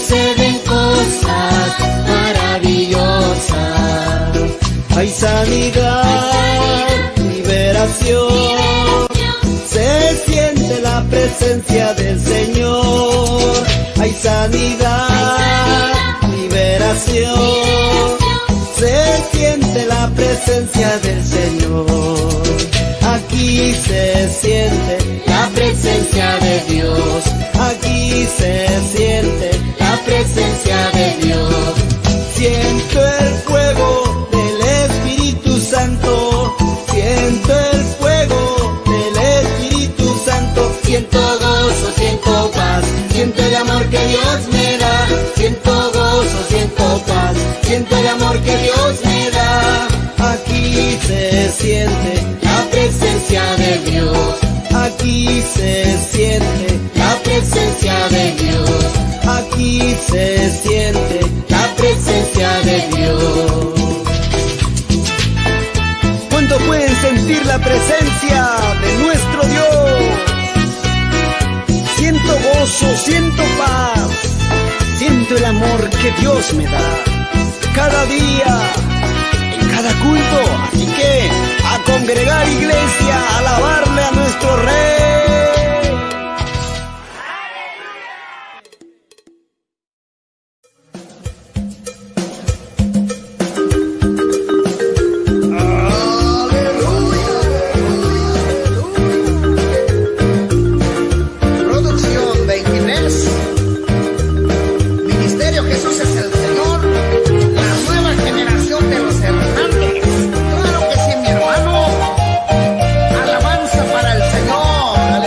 maravillosas. Hay sanidad, liberación, se siente la presencia del Señor. Hay sanidad, liberación, se siente la presencia del Señor. Aquí se siente la presencia de Dios. Aquí se siente la presencia de Dios. Siento el fuego del Espíritu Santo. Siento el fuego del Espíritu Santo. Siento gozo, siento paz. Siento el amor que Dios me da. Siento gozo, siento paz. Siento el amor que Dios me da. Aquí se siente la presencia de Dios. Aquí se siente la presencia de Dios. Aquí se siente la presencia de Dios. ¿Cuántos pueden sentir la presencia de nuestro Dios? Siento gozo, siento paz, siento el amor que Dios me da cada día, en cada culto. Así que a congregar, iglesia, a alabarle a nuestro Rey. Alabanza para el Señor.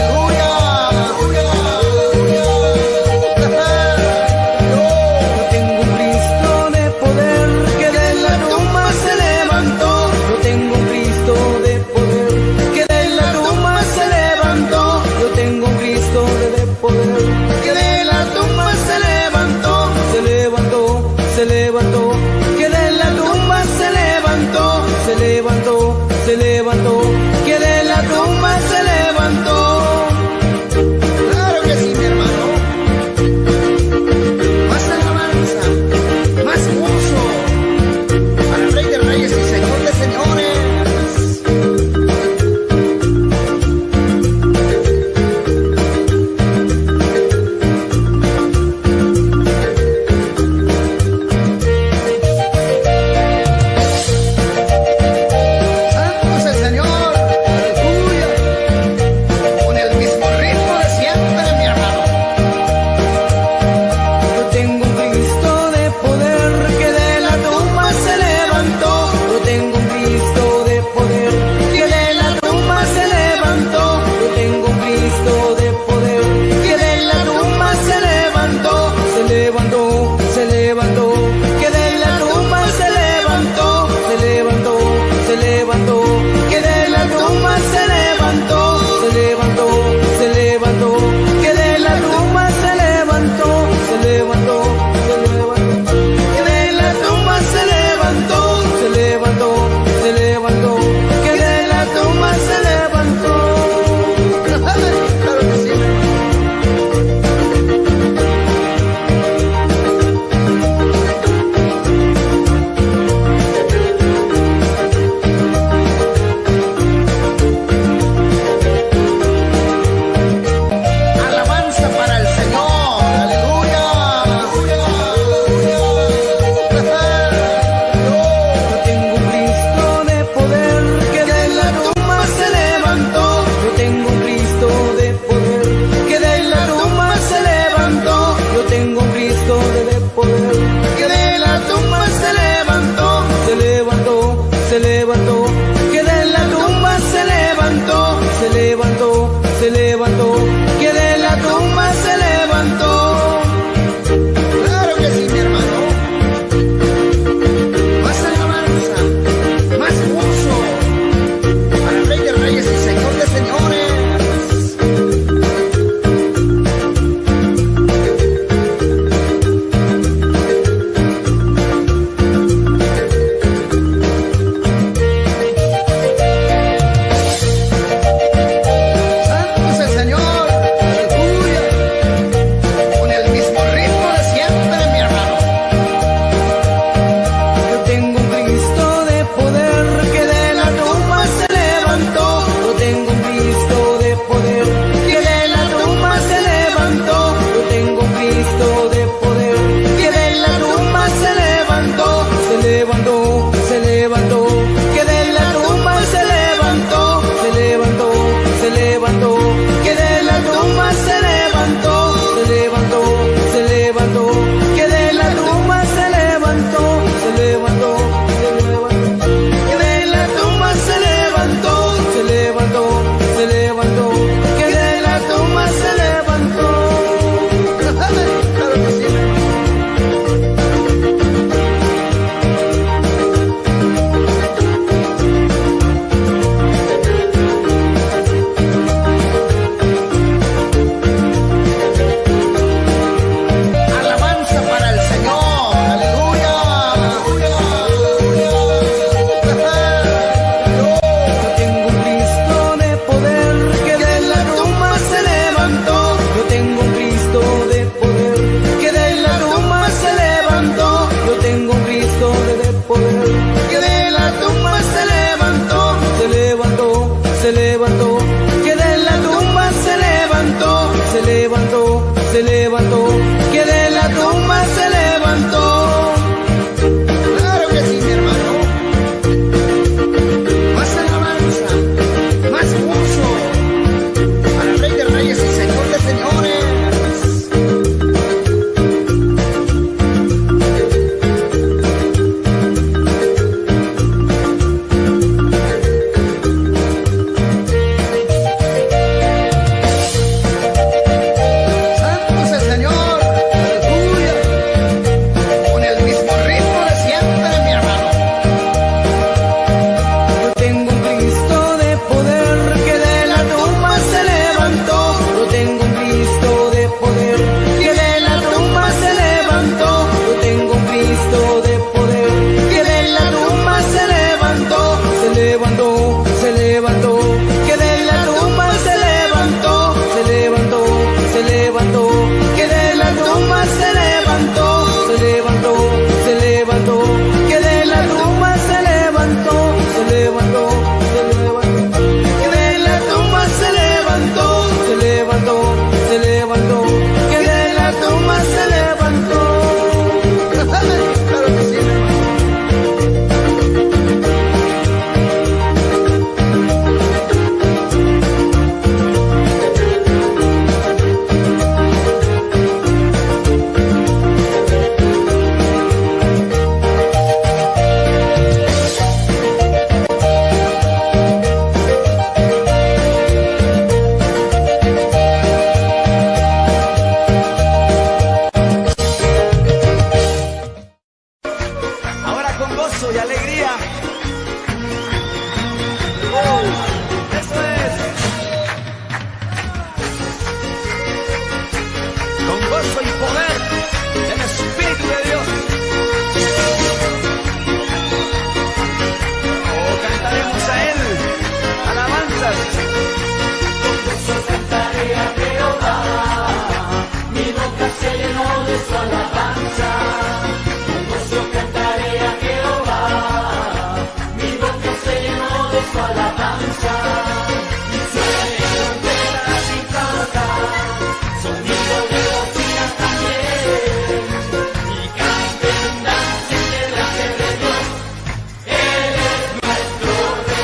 alabanza, con gozo cantaré a Jehová, mi boca se llenó de su alabanza, y suene trompetas y flautas, sonido de bocinas también, y canten, dancen delante de Dios, Él es nuestro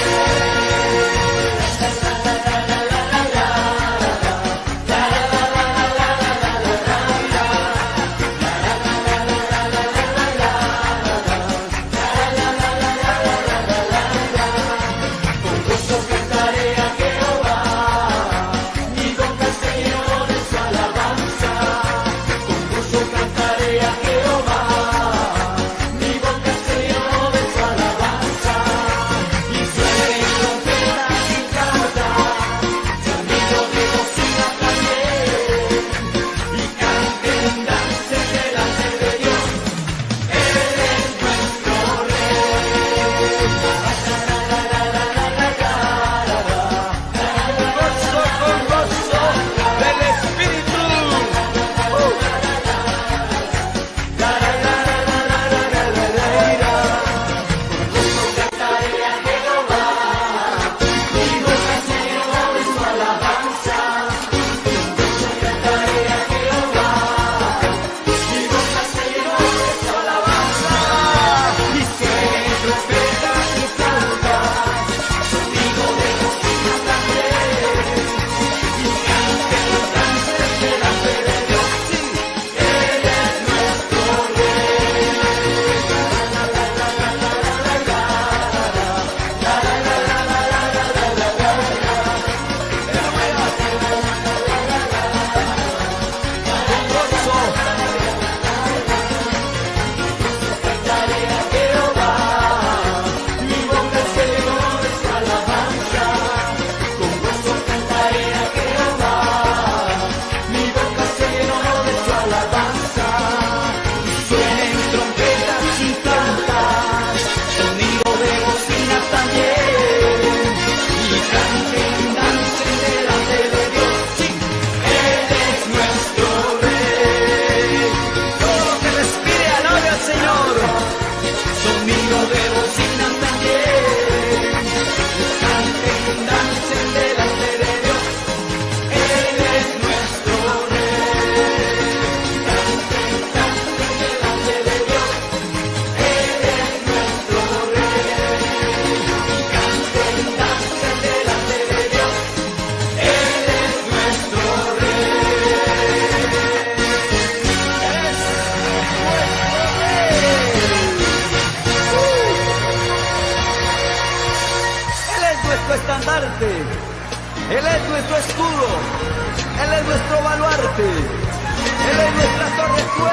Él es nuestro escudo, Él es nuestro baluarte, Él es nuestra torre fuerte.